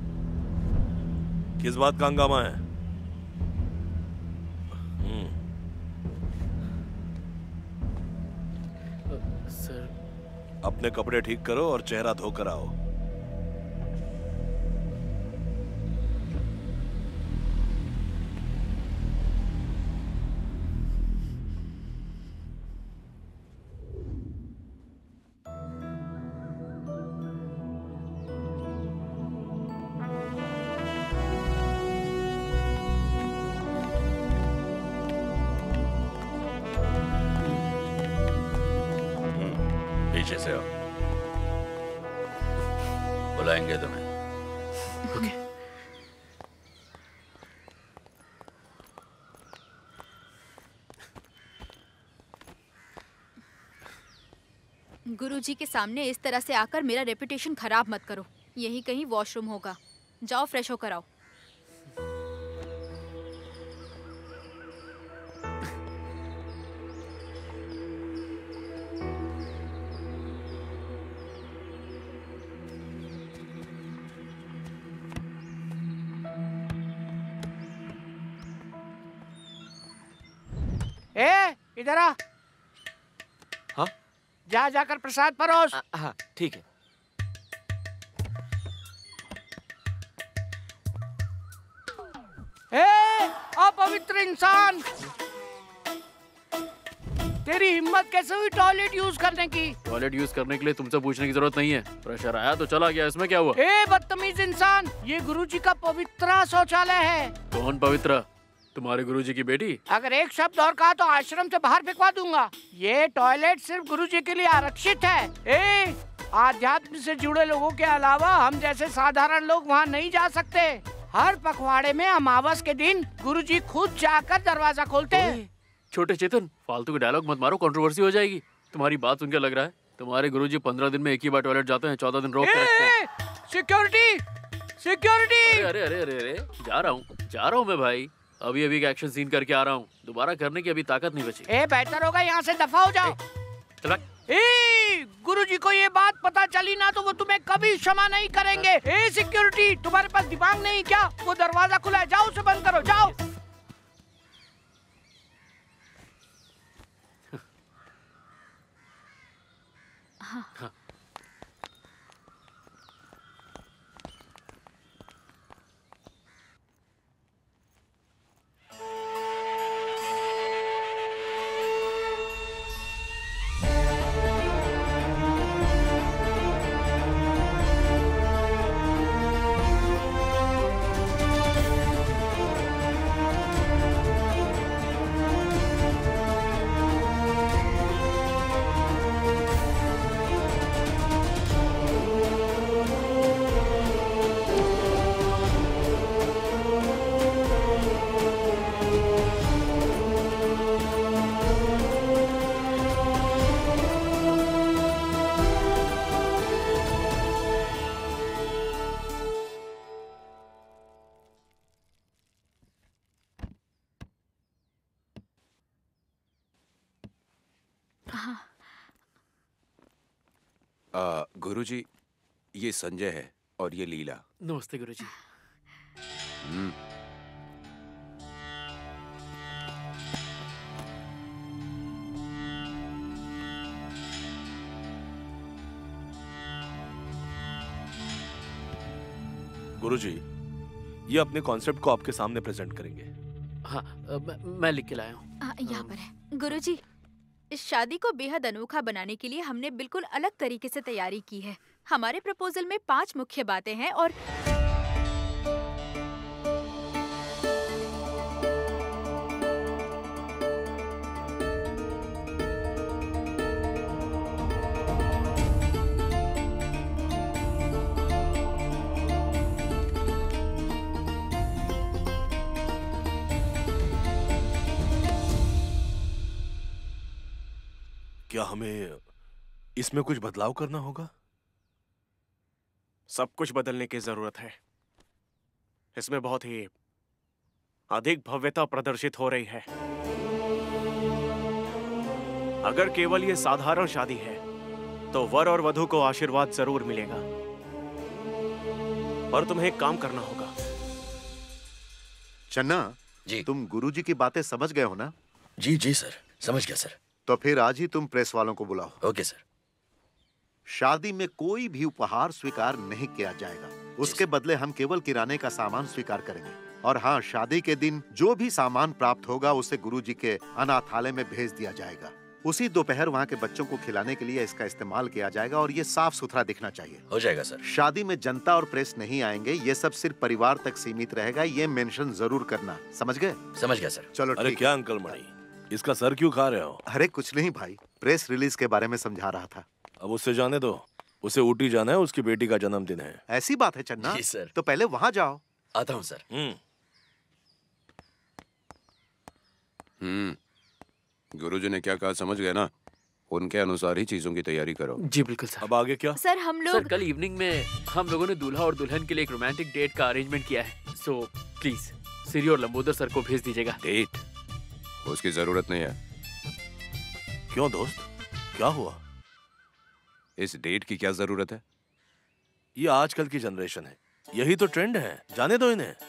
किस बात का हंगामा है? सर, अपने कपड़े ठीक करो और चेहरा धोकर आओ। पीछे से आओ, बुलाएंगे तुम्हें। ओके। गुरुजी के सामने इस तरह से आकर मेरा रेपुटेशन खराब मत करो। यही कहीं वॉशरूम होगा, जाओ फ्रेश होकर आओ। ए, इधर आ। हाँ? जा जाकर प्रसाद परोस। हाँ, ठीक है। ए, अपवित्र इंसान, तेरी हिम्मत कैसे हुई टॉयलेट यूज करने की? टॉयलेट यूज करने के लिए तुमसे पूछने की जरूरत नहीं है। प्रेशर आया तो चला गया, इसमें क्या हुआ? ए बदतमीज इंसान, ये गुरुजी का पवित्र शौचालय है। कौन पवित्र? तुम्हारे गुरुजी की बेटी? अगर एक शब्द और कहा तो आश्रम से बाहर फेंकवा दूंगा। ये टॉयलेट सिर्फ गुरुजी के लिए आरक्षित है। ए, आध्यात्म से जुड़े लोगों के अलावा हम जैसे साधारण लोग वहाँ नहीं जा सकते। हर पखवाड़े में अमावस के दिन गुरुजी खुद जाकर दरवाजा खोलते हैं। छोटे चेतन, फालतू के डायलॉग मत मारो, कंट्रोवर्सी हो जाएगी। तुम्हारी बात सुनकर लग रहा है तुम्हारे गुरुजी पंद्रह दिन में एक ही बार टॉयलेट जाते हैं, चौदह दिन रोक के रखते हैं। Security, security. अरे अरे अरे अरे, जा रहा हूँ जा रहा हूँ मैं भाई, अभी अभी का एक्शन सीन करके आ रहा हूँ। दोबारा करने की अभी ताकत नहीं बची। ए, बेहतर होगा यहाँ से दफा हो जाओ। ए, गुरुजी को ये बात पता चली ना तो वो तुम्हें कभी क्षमा नहीं करेंगे। ए सिक्योरिटी, तुम्हारे पास दिमाग नहीं क्या? वो दरवाजा खुला है, जाओ उसे बंद करो, जाओ। हाँ। हाँ। आ, गुरुजी, ये संजय है और ये लीला। नमस्ते गुरुजी। हम्म। गुरुजी, ये अपने कॉन्सेप्ट को आपके सामने प्रेजेंट करेंगे। हाँ, मैं, मैं लिख के लाया हूँ। यहाँ पर है। गुरुजी, इस शादी को बेहद अनोखा बनाने के लिए हमने बिल्कुल अलग तरीके से तैयारी की है। हमारे प्रपोजल में पांच मुख्य बातें हैं और क्या हमें इसमें कुछ बदलाव करना होगा? सब कुछ बदलने की जरूरत है। इसमें बहुत ही अधिक भव्यता प्रदर्शित हो रही है। अगर केवल ये साधारण शादी है तो वर और वधू को आशीर्वाद जरूर मिलेगा, और तुम्हें एक काम करना होगा। चन्ना जी, तुम गुरुजी की बातें समझ गए हो ना? जी जी सर, समझ गया सर। तो फिर आज ही तुम प्रेस वालों को बुलाओ। Okay sir. शादी में कोई भी उपहार स्वीकार नहीं किया जाएगा। उसके बदले हम केवल किराने का सामान स्वीकार करेंगे। और हाँ, शादी के दिन जो भी सामान प्राप्त होगा उसे गुरुजी के अनाथालय में भेज दिया जाएगा। उसी दोपहर वहाँ के बच्चों को खिलाने के लिए इसका इस्तेमाल किया जाएगा, और ये साफ सुथरा दिखना चाहिए। हो जाएगा सर। शादी में जनता और प्रेस नहीं आएंगे, ये सब सिर्फ परिवार तक सीमित रहेगा। ये मेंशन जरूर करना, समझ गए? समझ गया सर। चलो अरे क्या अंकल मणि, इसका सर क्यों खा रहे हो? अरे कुछ नहीं भाई, प्रेस रिलीज के बारे में समझा रहा था। अब उससे जाने दो, उसे ऊटी जाना है, उसकी बेटी का जन्मदिन है। ऐसी बात है चन्ना? जी सर। तो पहले वहाँ जाओ। आता हूँ सर। हम्म गुरुजी ने क्या कहा समझ गए ना? उनके अनुसार ही चीजों की तैयारी करो। जी बिल्कुल सर। अब आगे क्या? सर हम लोग सर कल इवनिंग में हम लोगों ने दूल्हा और दुल्हन के लिए एक रोमांटिक डेट का अरेंजमेंट किया है। सो प्लीज सिरी और लंबोदर सर को भेज दीजिएगा। डेट? उसकी जरूरत नहीं है। क्यों दोस्त, क्या हुआ? इस डेट की क्या जरूरत है? ये आजकल की जनरेशन है, यही तो ट्रेंड है, जाने दो इन्हें।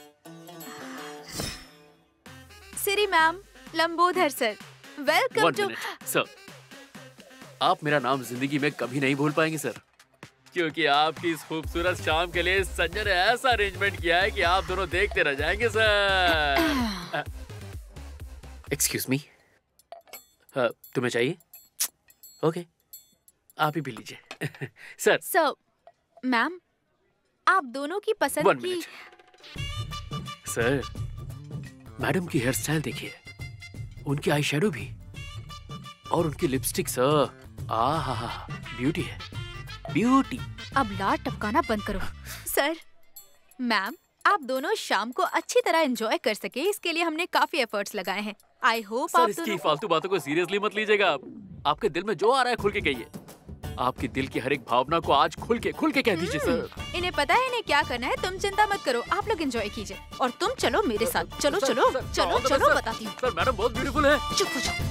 Shri ma'am, Lambodar sir, welcome one two. Minute sir, आप मेरा नाम जिंदगी में कभी नहीं भूल पाएंगे सर, क्योंकि आपकी इस खूबसूरत शाम के लिए संजय ने ऐसा अरेंजमेंट किया है कि आप दोनों देखते रह जाएंगे सर। एक्सक्यूज मी, तुम्हें चाहिए? ओके, आप ही पी लीजिए। सर सर, मैम, आप दोनों की पसंद वन की। मिनट सर, मैडम की हेयर स्टाइल देखिए, उनकी आई शेडो भी, और उनकी लिपस्टिक सर, आहा ब्यूटी है, ब्यूटी। अब लार टपकाना बंद करो। सर, मैम, आप दोनों शाम को अच्छी तरह एंजॉय कर सके, इसके लिए हमने काफी एफर्ट्स लगाए हैं। आई होप सर आप इसकी दोनों फालतू बातों को सीरियसली मत लीजिएगा। आप आपके दिल में जो आ रहा है खुल के कहिए। आपके दिल की हर एक भावना को आज खुल के खुल के कह दीजिए सर। इन्हें पता है इन्हें क्या करना है। तुम चिंता मत करो, आप लोग एंजॉय कीजिए और तुम चलो मेरे साथ। चलो सर, चलो सर, चलो सर, चलो सर, बताती हूँ। सर मैडम बहुत ब्यूटीफुल है। चुप हो जाओ।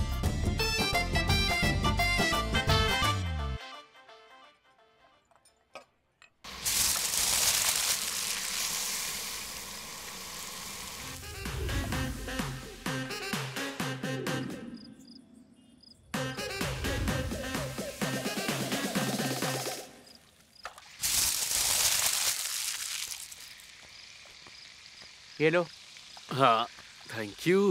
ये लो। हाँ थैंक यू।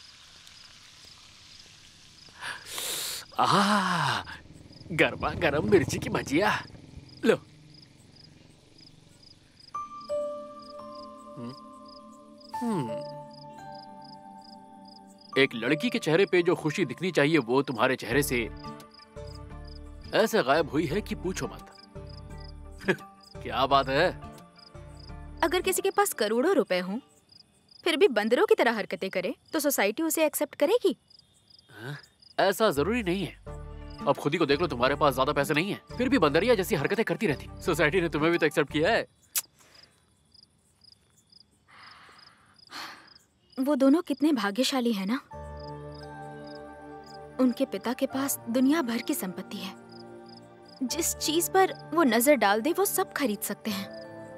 आह गर्मा गर्म मिर्ची की भजिया लो। हम्म एक लड़की के चेहरे पे जो खुशी दिखनी चाहिए वो तुम्हारे चेहरे से ऐसे गायब हुई है कि पूछो मत। क्या बात है? अगर किसी के पास करोड़ों रुपए हों फिर भी बंदरों की तरह हरकतें करे तो सोसाइटी उसे एक्सेप्ट करेगी? हाँ? ऐसा जरूरी नहीं है। अब खुद ही को देख लो, तुम्हारे पास ज्यादा पैसे नहीं है फिर भी बंदरिया जैसी हरकतें करती रहती। सोसाइटी ने तुम्हें भी तो एक्सेप्ट किया है। वो दोनों कितने भाग्यशाली हैं ना। उनके पिता के पास दुनिया भर की संपत्ति है। जिस चीज पर वो नजर डाल दे वो सब खरीद सकते हैं।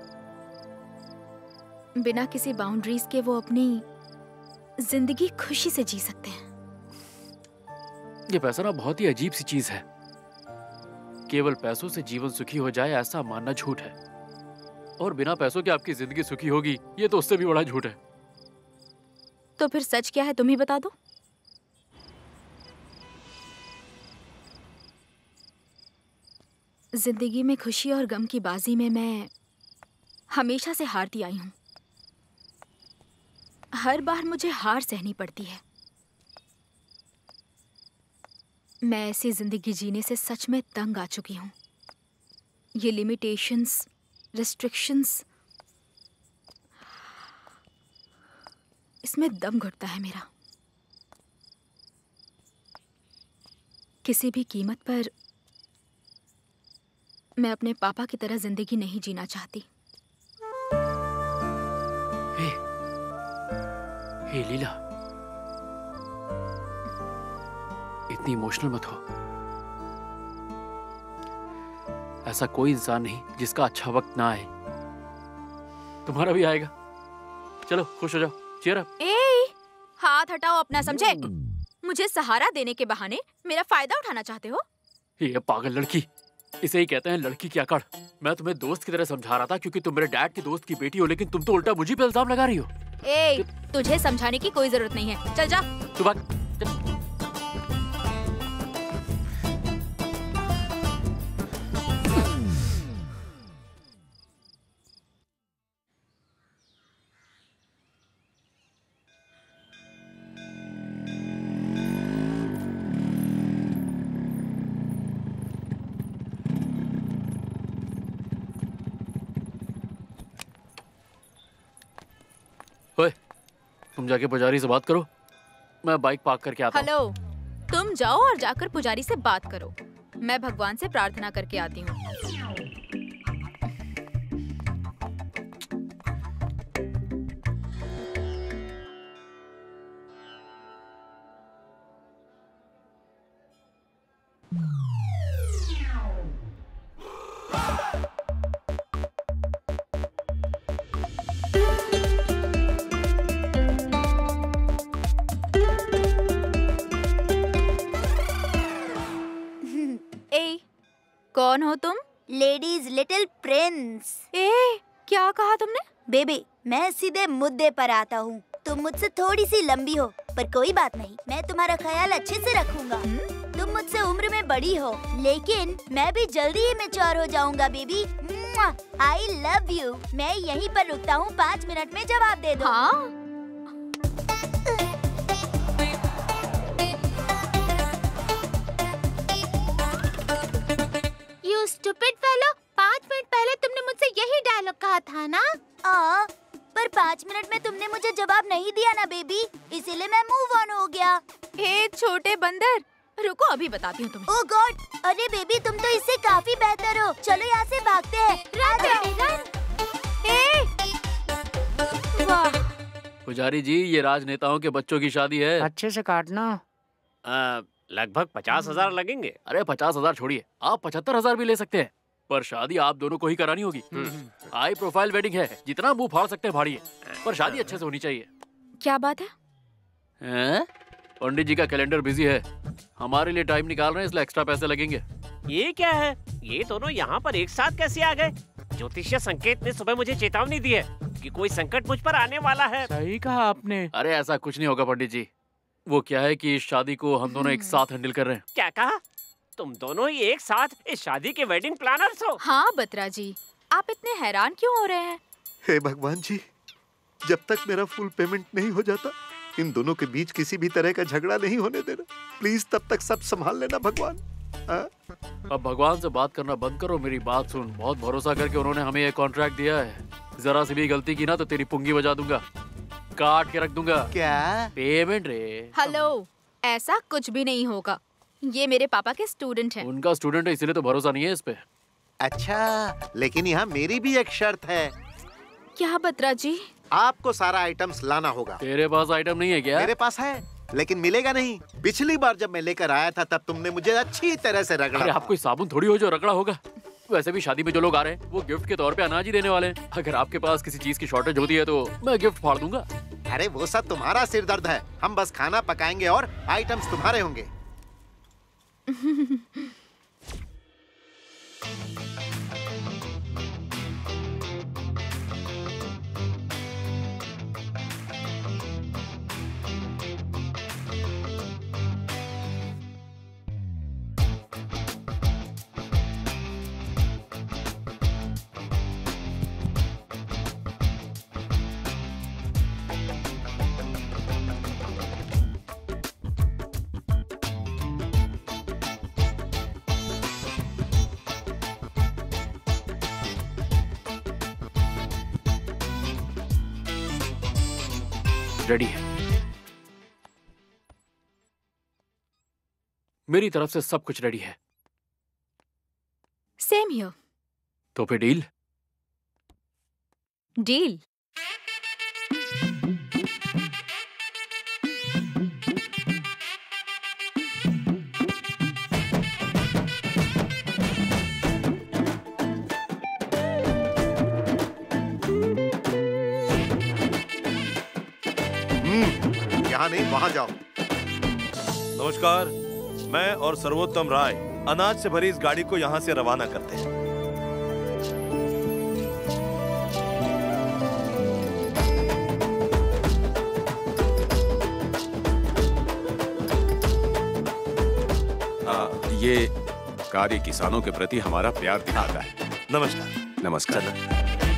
बिना किसी बाउंड्रीज के वो अपनी जिंदगी खुशी से जी सकते हैं। ये पैसा ना बहुत ही अजीब सी चीज है। केवल पैसों से जीवन सुखी हो जाए ऐसा मानना झूठ है, और बिना पैसों के आपकी जिंदगी सुखी होगी ये तो उससे भी बड़ा झूठ है। तो फिर सच क्या है तुम ही बता दो। जिंदगी में खुशी और गम की बाजी में मैं हमेशा से हारती आई हूं। हर बार मुझे हार सहनी पड़ती है। मैं ऐसी जिंदगी जीने से सच में तंग आ चुकी हूं। ये लिमिटेशंस, रिस्ट्रिक्शंस, इसमें दम घुटता है मेरा। किसी भी कीमत पर मैं अपने पापा की तरह जिंदगी नहीं जीना चाहती। हे, हे लीला, इतनी इमोशनल मत हो। ऐसा कोई इंसान नहीं जिसका अच्छा वक्त ना आए। तुम्हारा भी आएगा। चलो खुश हो जाओ, चीयर अप। ए, हाथ हटाओ अपना, समझे? मुझे सहारा देने के बहाने मेरा फायदा उठाना चाहते हो? ये पागल लड़की, इसे ही कहते हैं लड़की की अकड़। मैं तुम्हें दोस्त की तरह समझा रहा था क्योंकि तुम मेरे डैड के दोस्त की बेटी हो, लेकिन तुम तो उल्टा मुझे पे इल्जाम लगा रही हो। ए, तुझे समझाने की कोई जरूरत नहीं है, चल जा। तू भाग। ओए, तुम जाके पुजारी से बात करो, मैं बाइक पार्क करके आता हूँ। हेलो, तुम जाओ और जाकर पुजारी से बात करो। मैं भगवान से प्रार्थना करके आती हूँ। कौन हो तुम? Ladies little Prince. ए, क्या कहा तुमने? बेबी, मैं सीधे मुद्दे पर आता हूँ। तुम मुझसे थोड़ी सी लंबी हो, पर कोई बात नहीं, मैं तुम्हारा ख्याल अच्छे से रखूंगा। तुम मुझसे उम्र में बड़ी हो, लेकिन मैं भी जल्दी ही मैच्योर हो जाऊंगा बेबी। I love you. मैं यहीं पर रुकता हूँ, पाँच मिनट में जवाब दे दो। हाँ? You stupid fellow, पाँच मिनट पहले तुमने मुझसे यही डायलॉग कहा था ना? आ, पर पाँच मिनट में तुमने मुझे जवाब नहीं दिया ना बेबी, इसीलिए मैं मूव ऑन हो गया। हे छोटे बंदर, रुको अभी बताती हूँ तुम्हें। ओह गॉड, अरे बेबी तुम तो इससे काफी बेहतर हो। चलो यहाँ से भागते हैं। Run baby run. वाह। पुजारी जी, ये राजनेताओं के बच्चों की शादी है। अच्छे से काटना। लगभग पचास हजार लगेंगे। अरे पचास हजार छोड़िए, आप पचहत्तर हजार भी ले सकते हैं, पर शादी आप दोनों को ही करानी होगी। हाई प्रोफाइल वेडिंग है, जितना मुंह फाड़ सकते हैं फाड़िए, पर शादी अच्छे से होनी चाहिए। क्या बात है? हैं? पंडित जी का कैलेंडर बिजी है, हमारे लिए टाइम निकाल रहे हैं, इसलिए एक्स्ट्रा पैसे लगेंगे। ये क्या है? ये दोनों यहाँ पर एक साथ कैसे आ गए? ज्योतिषीय संकेत ने सुबह मुझे चेतावनी दी है कि कोई संकट मुझ पर आने वाला है। सही कहा आपने। अरे ऐसा कुछ नहीं होगा पंडित जी, वो क्या है कि इस शादी को हम दोनों एक साथ हैंडल कर रहे हैं। क्या कहा? तुम दोनों ही एक साथ इस शादी के वेडिंग प्लानर्स हो? हाँ बत्रा जी, आप इतने हैरान क्यों हो रहे हैं? हे भगवान जी, जब तक मेरा फुल पेमेंट नहीं हो जाता, इन दोनों के बीच किसी भी तरह का झगड़ा नहीं होने देना प्लीज। तब तक सब संभाल लेना भगवान। आ? अब भगवान से बात करना बंद करो, मेरी बात सुन। बहुत भरोसा करके उन्होंने हमें ये कॉन्ट्रैक्ट दिया है, जरा सी भी गलती की ना तो तेरी पुंगी बजा दूंगा, काट के रख दूंगा। क्या पेमेंट रे? हेलो, ऐसा कुछ भी नहीं होगा, ये मेरे पापा के स्टूडेंट हैं। उनका स्टूडेंट है इसलिए तो भरोसा नहीं है इस पे। अच्छा, लेकिन यहाँ मेरी भी एक शर्त है। क्या बत्रा जी? आपको सारा आइटम्स लाना होगा। तेरे पास आइटम नहीं है क्या? मेरे पास है, लेकिन मिलेगा नहीं। पिछली बार जब मैं लेकर आया था तब तुमने मुझे अच्छी तरह से रगड़ा। अरे आप कोई साबुन थोड़ी हो जो रगड़ा होगा। वैसे भी शादी में जो लोग आ रहे हैं वो गिफ्ट के तौर पे अनाज ही देने वाले हैं। अगर आपके पास किसी चीज की शॉर्टेज होती है तो मैं गिफ्ट फाड़ दूंगा। अरे वो सब तुम्हारा सिर दर्द है, हम बस खाना पकाएंगे और आइटम्स तुम्हारे होंगे। रेडी है, मेरी तरफ से सब कुछ रेडी है। Same here. तो फिर डील? डील। यहाँ नहीं, वहाँ जाओ। नमस्कार, मैं और सर्वोत्तम राय अनाज से भरी इस गाड़ी को यहाँ से रवाना करते हैं। आ, ये कार्य किसानों के प्रति हमारा प्यार दिखाता है। नमस्कार। नमस्कार।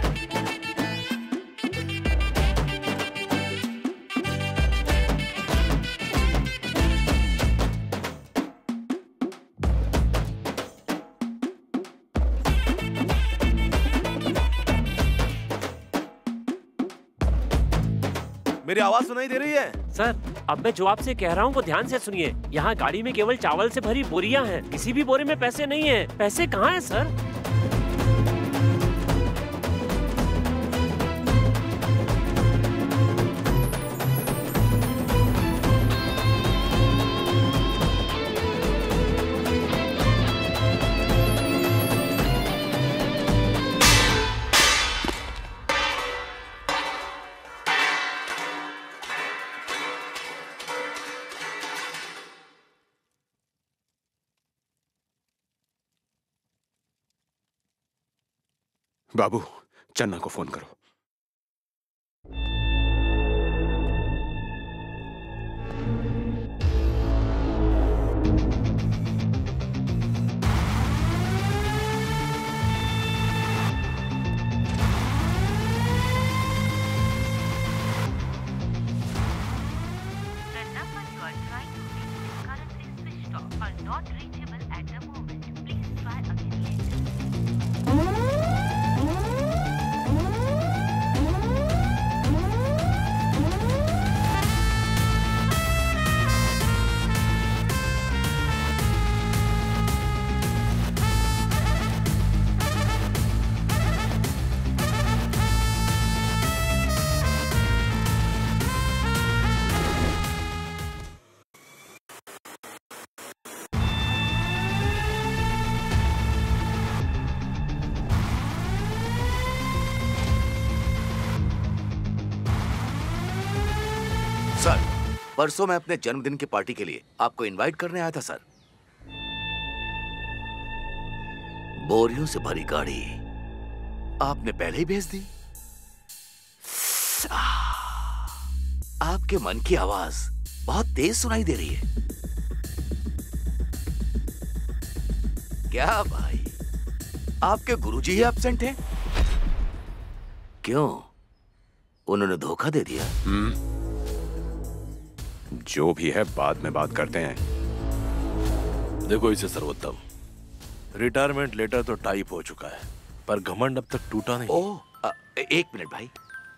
मेरी आवाज सुनाई दे रही है? सर, अब मैं जो आपसे कह रहा हूँ वो ध्यान से सुनिए। यहाँ गाड़ी में केवल चावल से भरी बोरियां हैं। किसी भी बोरे में पैसे नहीं हैं। पैसे कहाँ हैं सर? बाबू, चन्ना को फोन करो। सर, परसों मैं अपने जन्मदिन की पार्टी के लिए आपको इनवाइट करने आया था सर। बोरियों से भरी गाड़ी आपने पहले ही भेज दी। आपके मन की आवाज बहुत तेज सुनाई दे रही है। क्या भाई, आपके गुरुजी ही एब्सेंट हैं? क्यों, उन्होंने धोखा दे दिया? हम्म, जो भी है बाद में बात करते हैं। देखो इसे सर्वोत्तम, रिटायरमेंट लेटर तो टाइप हो चुका है, पर घमंड अब तक टूटा नहीं। ओह, अ, एक मिनट भाई।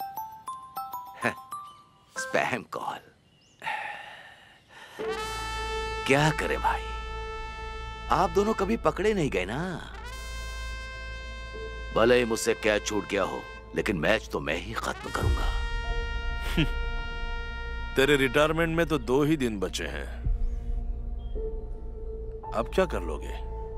Spam call. क्या करें भाई, आप दोनों कभी पकड़े नहीं गए ना। भले ही मुझसे कैच छूट गया हो, लेकिन मैच तो मैं ही खत्म करूंगा। तेरे रिटायरमेंट में तो दो ही दिन बचे हैं, अब क्या कर लोगे?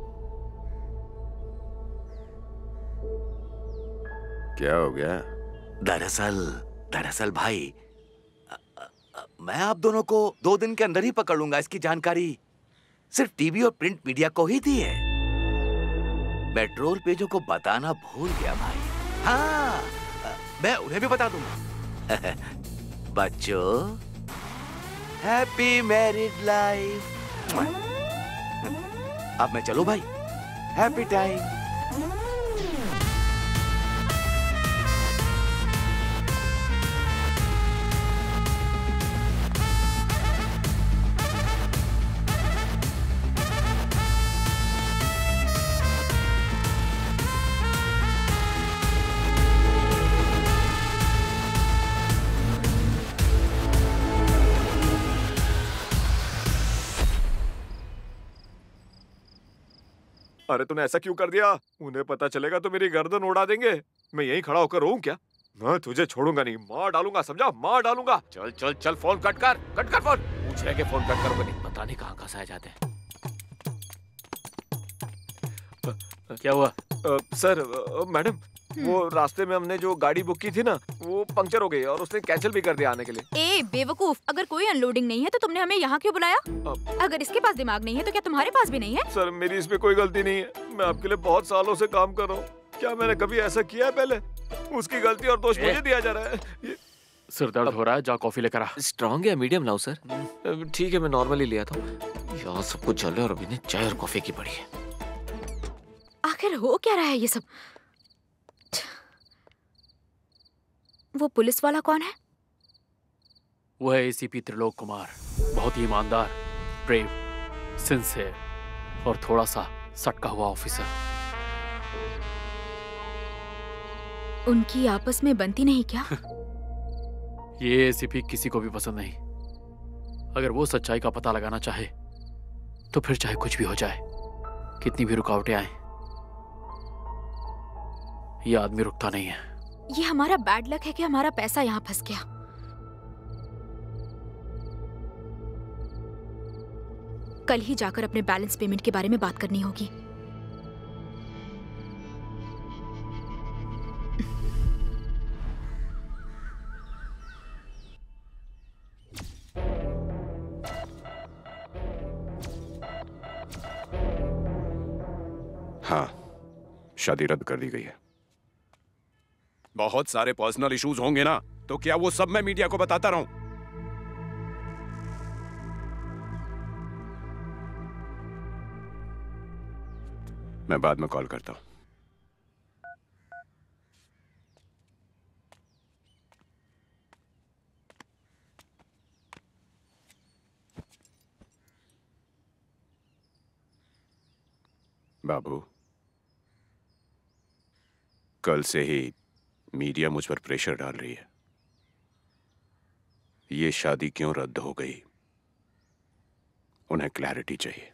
क्या हो गया? दरअसल दरअसल भाई, अ, अ, अ, मैं आप दोनों को दो दिन के अंदर ही पकड़ लूंगा। इसकी जानकारी सिर्फ टीवी और प्रिंट मीडिया को ही दी है। मैं ट्रोल पेजों को बताना भूल गया भाई। हाँ, मैं उन्हें भी बता दूंगा। बच्चों, हैप्पी मैरिड लाइफ। अब मैं चलूं भाई, हैप्पी टाइम। अरे तूने ऐसा क्यों कर दिया? उन्हें पता चलेगा तो मेरी गर्दन उड़ा देंगे। मैं यहीं खड़ा होकर रोऊं क्या? मैं तुझे छोड़ूंगा नहीं, मार डालूंगा, समझा? मार डालूंगा। चल चल चल फोन कट कर, कट कर फोन। पूछ रहे कि फोन कट करोगे नहीं? पता नहीं कहाँ कहाँ से आ जाते हैं। क्या हुआ? आ, सर आ, मैडम वो रास्ते में हमने जो गाड़ी बुक की थी ना, वो पंक्चर हो गई और उसने कैंसिल भी कर दिया आने के लिए। ए बेवकूफ, अगर कोई अनलोडिंग नहीं है तो तुमने हमें यहाँ क्यों बुलाया? अगर इसके पास दिमाग नहीं है तो क्या तुम्हारे पास भी नहीं है? सर मेरी इसमें कोई गलती नहीं है, मैं आपके लिए बहुत सालों से काम कर रहा हूँ। क्या मैंने कभी ऐसा किया है पहले? उसकी गलती और दोष मुझे दिया जा रहा है। ये... सिर दर्द हो रहा है, जा कॉफी लेकर आ। स्ट्रॉन्ग या मीडियम लाऊं सर? ठीक है मैं नॉर्मली लिया था। यहाँ सब कुछ चल रहा है और अभी ने चाय और कॉफी की पड़ी है। आखिर हो क्या रहा है ये सब? वो पुलिस वाला कौन है? वो है एसीपी त्रिलोक कुमार, बहुत ही ईमानदार, ब्रेव, सिंसियर और थोड़ा सा सटका हुआ ऑफिसर। उनकी आपस में बनती नहीं क्या? ये एसीपी किसी को भी पसंद नहीं। अगर वो सच्चाई का पता लगाना चाहे तो फिर चाहे कुछ भी हो जाए, कितनी भी रुकावटें आए, ये आदमी रुकता नहीं है। ये हमारा बैड लक है कि हमारा पैसा यहाँ फंस गया। कल ही जाकर अपने बैलेंस पेमेंट के बारे में बात करनी होगी। हाँ, शादी रद्द कर दी गई है। बहुत सारे पर्सनल इश्यूज होंगे ना, तो क्या वो सब मैं मीडिया को बताता रहूं? मैं बाद में कॉल करता हूं। बाबू, कल से ही मीडिया मुझ पर प्रेशर डाल रही है। ये शादी क्यों रद्द हो गई, उन्हें क्लैरिटी चाहिए।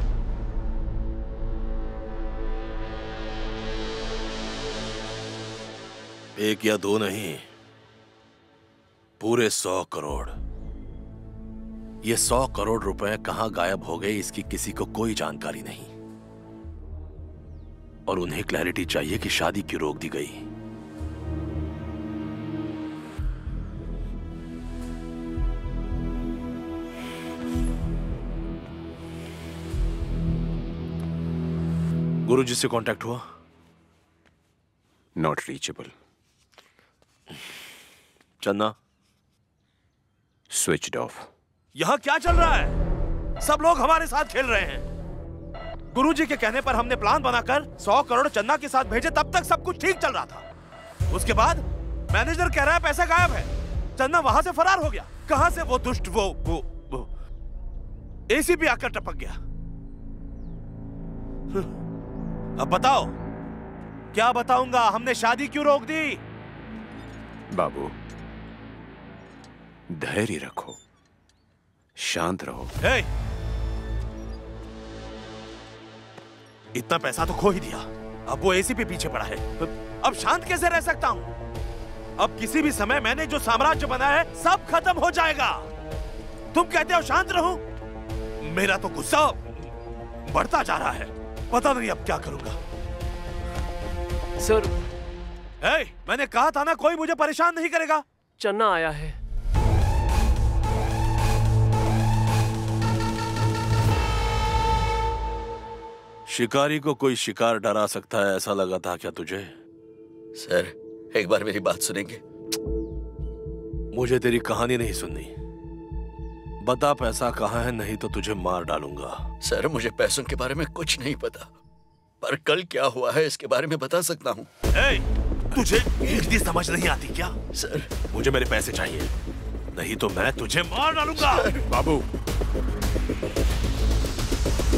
एक या दो नहीं, पूरे सौ करोड़। ये सौ करोड़ रुपए कहां गायब हो गए इसकी किसी को कोई जानकारी नहीं, और उन्हें क्लैरिटी चाहिए कि शादी क्यों रोक दी गई। गुरुजी से कांटेक्ट हुआ? Not reachable. Channa? Switched off. यहां क्या चल रहा है? सब लोग हमारे साथ खेल रहे हैं। गुरुजी के कहने पर हमने प्लान बनाकर सौ करोड़ चन्ना के साथ भेजे, तब तक सब कुछ ठीक चल रहा था। उसके बाद मैनेजर कह रहा है पैसा गायब है, चन्ना वहां से फरार हो गया। कहां से वो दुष्ट वो वो, वो एसीपी आकर टपक गया। अब बताओ, क्या बताऊंगा? हमने शादी क्यों रोक दी? बाबू, धैर्य रखो, शांत रहो। hey! इतना पैसा तो खो ही दिया, अब वो एसीपी पीछे पड़ा है। अब शांत कैसे रह सकता हूं? अब किसी भी समय मैंने जो साम्राज्य बनाया है सब खत्म हो जाएगा। तुम कहते हो शांत रहूं? मेरा तो गुस्सा बढ़ता जा रहा है, पता नहीं अब क्या करूंगा। सर, hey, मैंने कहा था ना कोई मुझे परेशान नहीं करेगा। चन्ना आया है। शिकारी को कोई शिकार डरा सकता है, ऐसा लगा था क्या तुझे? सर, एक बार मेरी बात सुनेंगे? मुझे तेरी कहानी नहीं सुननी। बता पैसा कहाँ है, नहीं तो तुझे मार डालूंगा। सर, मुझे पैसों के बारे में कुछ नहीं पता, पर कल क्या हुआ है इसके बारे में बता सकता हूँ। hey, तुझे इतनी समझ नहीं आती क्या? सर, मुझे मेरे पैसे चाहिए, नहीं तो मैं तुझे मार डालूंगा। बाबू,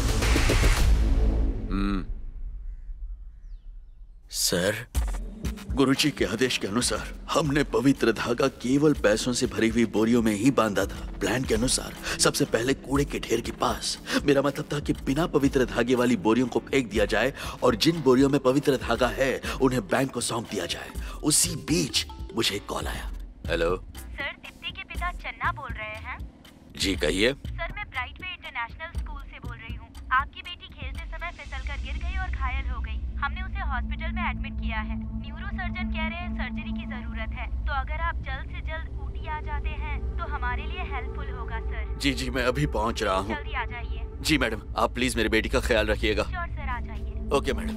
सर, गुरुजी के आदेश के अनुसार हमने पवित्र धागा केवल पैसों से भरी हुई बोरियों में ही बांधा था। प्लान के अनुसार सबसे पहले कूड़े के ढेर के पास। मेरा मतलब था कि बिना पवित्र धागे वाली बोरियों को फेंक दिया जाए और जिन बोरियों में पवित्र धागा है उन्हें बैंक को सौंप दिया जाए। उसी बीच मुझे एक कॉल आया। हेलो सर, दीप्ति के पिता चन्ना बोल रहे हैं। जी कहिए। सर, मैं ब्राइट वे इंटरनेशनल स्कूल से बोल रही हूँ। आपकी बेटी खेलते समय फिसलकर गिर गई और घायल हो गई। हमने उसे हॉस्पिटल में एडमिट किया है। न्यूरो सर्जन कह रहे हैं सर्जरी की जरूरत है, तो अगर आप जल्द से जल्द ऊटी आ जाते हैं तो हमारे लिए हेल्पफुल होगा सर। जी जी मैं अभी पहुंच रहा हूँ। जल्दी आ जाइए। जी मैडम, आप प्लीज मेरी बेटी का ख्याल रखिएगा। श्योर सर, आ जाइए। Okay madam.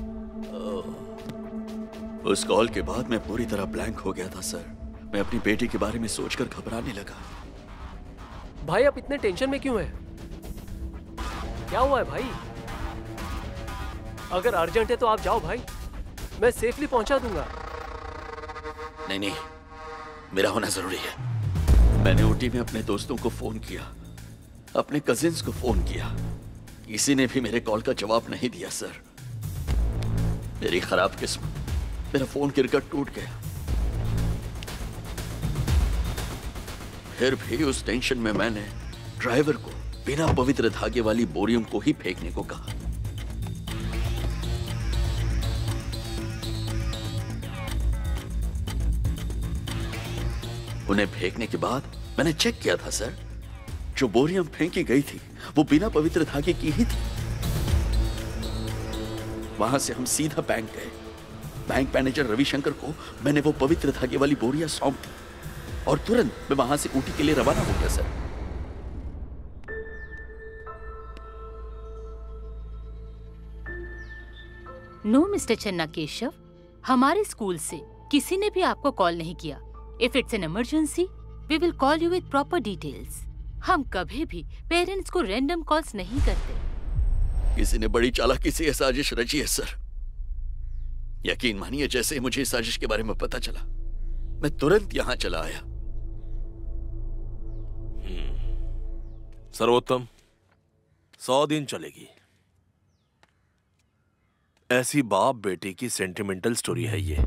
उस कॉल के बाद मैं पूरी तरह ब्लैंक हो गया था सर। मैं अपनी बेटी के बारे में सोचकर घबराने लगा। भाई आप इतने टेंशन में क्यों हैं? क्या हुआ है भाई? अगर अर्जेंट है तो आप जाओ भाई, मैं सेफली पहुंचा दूंगा। नहीं नहीं, मेरा होना जरूरी है। मैंने ऊटी में अपने दोस्तों को फोन किया, अपने कजिन्स को फोन किया, किसी ने भी मेरे कॉल का जवाब नहीं दिया सर। मेरी खराब किस्मत, मेरा फोन गिरकर टूट गया। फिर भी उस टेंशन में मैंने ड्राइवर को बिना पवित्र धागे वाली बोरियों को ही फेंकने को कहा। उन्हें फेंकने के बाद मैंने चेक किया था सर, जो बोरियां फेंकी गई थी वो बिना पवित्र धागे की ही थी। वहां से हम सीधा बैंक गए। बैंक मैनेजर रविशंकर को मैंने वो पवित्र धागे वाली बोरियां सौंप दी और तुरंत मैं वहां से ऊटी के लिए रवाना हो गया सर। नो मिस्टर चन्ना केशव, हमारे स्कूल से किसी ने भी आपको कॉल नहीं किया। If it's an emergency we will call you with proper details. हम कभी भी पेरेंट्स को रैंडम कॉल्स नहीं करते। किसी ने बड़ी चालाकी से यह साजिश रची है सर। यकीन मानिए, जैसे ही मुझे इस साजिश के बारे में पता चला मैं तुरंत यहाँ चला आया। सर्वोत्तम, सौ दिन चलेगी। ऐसी बाप बेटी की सेंटिमेंटल स्टोरी है ये।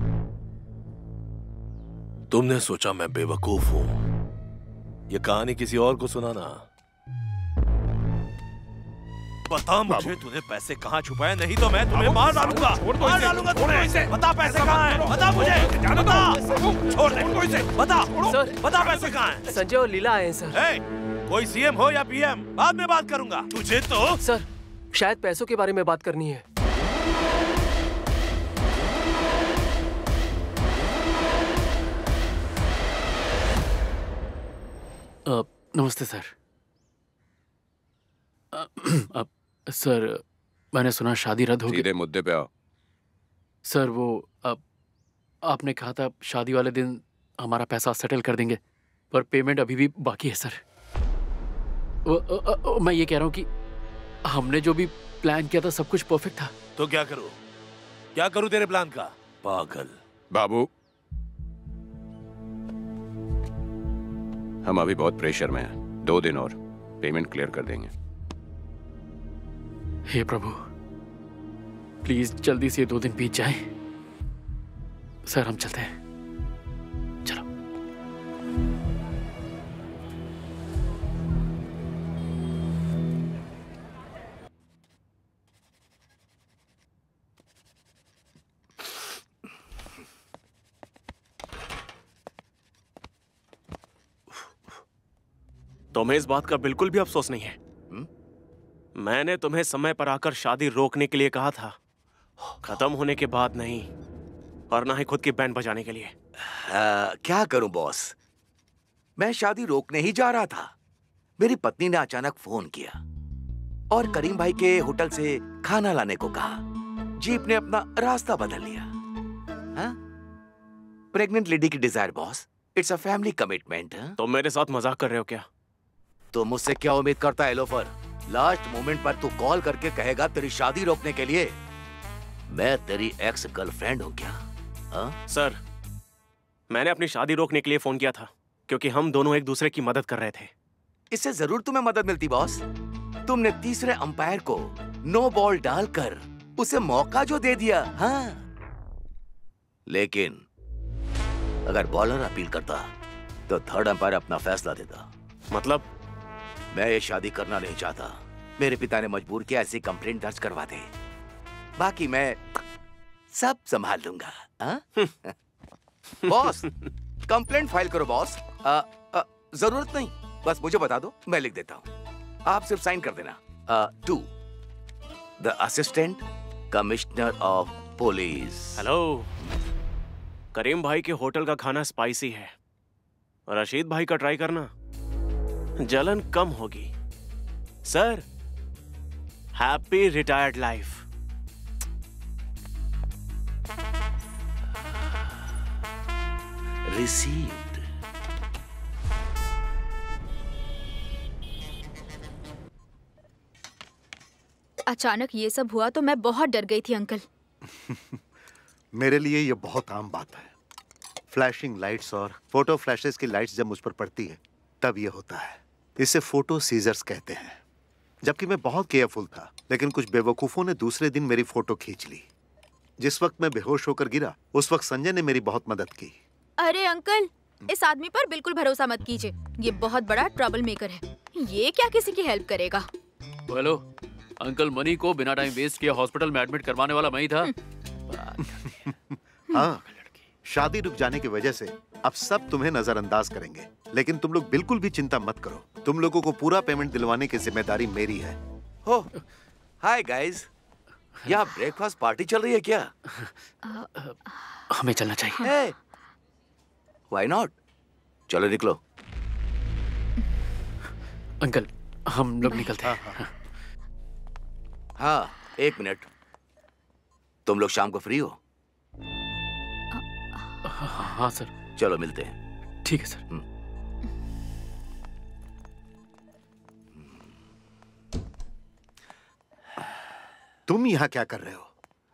तुमने सोचा मैं बेवकूफ हूं। ये कहानी किसी और को सुनाना। बता मुझे, तूने पैसे कहाँ छुपाए, नहीं तो मैं तुम्हें मार डालूंगा। मार डालूंगा तुम्हें। बता पैसे कहाँ हैं? बता मुझे। बता। छोड़ दे। बता। सर, बता पैसे कहाँ हैं? संजय और लीला आए हैं सर। ए, कोई सीएम हो या पीएम, बाद में बात करूंगा। तुझे तो सर शायद पैसों के बारे में बात करनी है। Uh, नमस्ते सर। uh, uh, सर मैंने सुना शादी रद्द हो गई। सीधे मुद्दे पे आओ। सर वो uh, आपने कहा था शादी वाले दिन हमारा पैसा सेटल कर देंगे, पर पेमेंट अभी भी बाकी है सर। uh, uh, uh, मैं ये कह रहा हूँ कि हमने जो भी प्लान किया था सब कुछ परफेक्ट था। तो क्या करूं? क्या करूं तेरे प्लान का? पागल। बाबू, हम अभी बहुत प्रेशर में हैं। दो दिन और पेमेंट क्लियर कर देंगे। हे प्रभु, प्लीज जल्दी से दो दिन बीत जाए। सर हम चलते हैं। चलो। तुम्हें इस बात का बिल्कुल भी अफसोस नहीं है? हुँ? मैंने तुम्हें समय पर आकर शादी रोकने के लिए कहा था, खत्म होने के बाद नहीं, और ना ही खुद की बैंड बजाने के लिए। आ, क्या करूं बॉस, मैं शादी रोकने ही जा रहा था। मेरी पत्नी ने अचानक फोन किया और करीम भाई के होटल से खाना लाने को कहा। जीप ने अपना रास्ता बदल लिया। हाँ? प्रेग्नेंट लेडी की desire boss, it's a family commitment. तुम मेरे साथ मजाक कर रहे हो क्या? तो मुझसे क्या उम्मीद करता है लोफर? लास्ट मोमेंट पर तू कॉल करके कहेगा तेरी शादी रोकने के लिए। मैं तेरी एक्स गर्लफ्रेंड हूं क्या? हा? सर, मैंने अपनी शादी रोकने के लिए फोन किया था क्योंकि हम दोनों एक दूसरे की मदद कर रहे थे। इससे जरूर तुम्हें मदद मिलती बॉस। तुमने तीसरे अंपायर को नो बॉल डालकर उसे मौका जो दे दिया। हाँ, लेकिन अगर बॉलर अपील करता तो थर्ड अंपायर अपना फैसला देता। मतलब मैं ये शादी करना नहीं चाहता। मेरे पिता ने मजबूर किया, ऐसी कंप्लेंट दर्ज करवा दे। बाकी मैं सब संभाल लूंगा। बॉस, कंप्लेंट फाइल करो बॉस। आ, आ, जरूरत नहीं, बस मुझे बता दो, मैं लिख देता हूँ। आप सिर्फ साइन कर देना। To the assistant commissioner of police. Hello, Karim भाई के होटल का खाना स्पाइसी है, रशीद भाई का ट्राई करना, जलन कम होगी। Sir, happy retired life. Received. अचानक ये सब हुआ तो मैं बहुत डर गई थी अंकल। मेरे लिए ये बहुत आम बात है। फ्लैशिंग लाइट्स और फोटो फ्लैशेस की लाइट्स जब मुझ पर पड़ती है तब ये होता है। इसे फोटो सीजर्स कहते हैं। जबकि मैं बहुत केयरफुल था, लेकिन कुछ बेवकूफों ने दूसरे दिन मेरी फोटो खींच ली। जिस वक्त मैं बेहोश होकर गिरा उस वक्त संजय ने मेरी बहुत मदद की। अरे अंकल, इस आदमी पर बिल्कुल भरोसा मत कीजिए। ये बहुत बड़ा ट्रबल मेकर है। ये क्या किसी की हेल्प करेगा? हेलो, अंकल मनी को बिना टाइम वेस्ट किए हॉस्पिटल में एडमिट करवाने वाला मैं ही था। हाँ, शादी रुक जाने की वजह से अब सब तुम्हें नजरअंदाज करेंगे, लेकिन तुम लोग बिल्कुल भी चिंता मत करो। तुम लोगों को पूरा पेमेंट दिलवाने की जिम्मेदारी मेरी है। हो, हाय गाइस, यहाँ ब्रेकफास्ट पार्टी चल रही है क्या? हमें चलना चाहिए। hey, why not? चलो निकलो। अंकल, हम लोग निकलते हैं। हाँ, एक मिनट। तुम लोग शाम को फ्री हो? हाँ सर। चलो मिलते हैं। ठीक है सर। तुम यहाँ क्या कर रहे हो?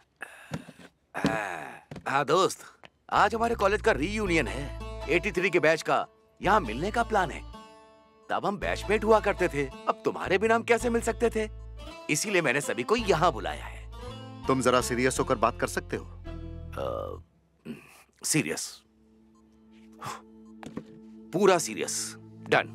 हाँ दोस्त, आज हमारे कॉलेज का रीयूनियन है। तिरासी के बैच का यहाँ मिलने का प्लान है। तब हम बैचमेट हुआ करते थे, अब तुम्हारे बिना हम कैसे मिल सकते थे? इसीलिए मैंने सभी को यहाँ बुलाया है। तुम जरा सीरियस होकर बात कर सकते हो? सीरियस, पूरा सीरियस। डन।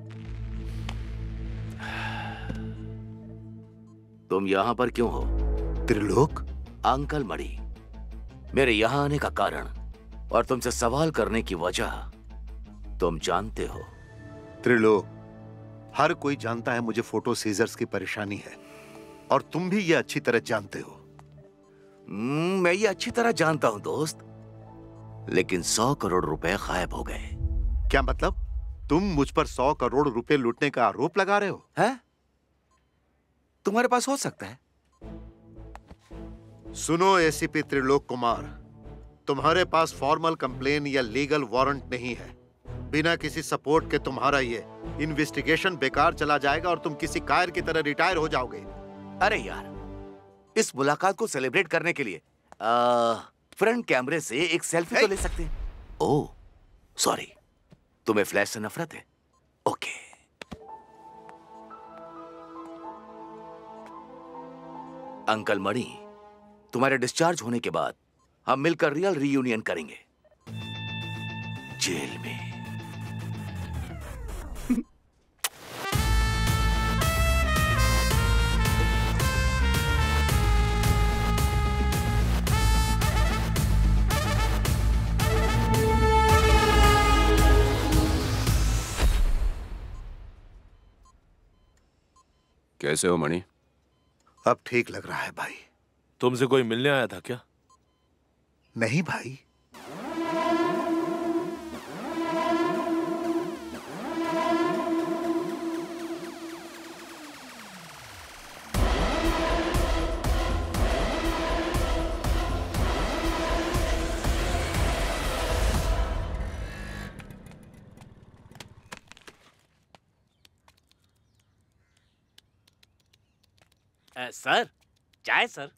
तुम यहाँ पर क्यों हो? त्रिलोक? अंकल मणि, मेरे यहाँ आने का कारण और तुमसे सवाल करने की वजह तुम जानते हो। त्रिलोक, हर कोई जानता है मुझे फोटो सीजर्स की परेशानी है, और तुम भी ये अच्छी तरह जानते हो। hmm, मैं ये अच्छी तरह जानता हूं दोस्त, लेकिन सौ करोड़ रुपए गायब हो गए। क्या मतलब? तुम मुझ पर सौ करोड़ रुपए लूटने का आरोप लगा रहे हो? हैं? तुम्हारे पास हो सकता है। सुनो एसीपी त्रिलोक कुमार, तुम्हारे पास फॉर्मल कंप्लेन या लीगल वारंट नहीं है। बिना किसी सपोर्ट के तुम्हारा ये इन्वेस्टिगेशन बेकार चला जाएगा और तुम किसी कायर की तरह रिटायर हो जाओगे। अरे यार, इस मुलाकात को सेलिब्रेट करने के लिए आ, फ्रंट कैमरे से एक सेल्फी तो ले सकते हैं। ओह सॉरी, तुम्हें फ्लैश से नफरत है? ओके। अंकल मणि, तुम्हारे डिस्चार्ज होने के बाद हम मिलकर रियल रीयूनियन करेंगे जेल में। कैसे हो मणि? अब ठीक लग रहा है भाई। तुमसे कोई मिलने आया था क्या? नहीं भाई। आ, सर, चाय सर।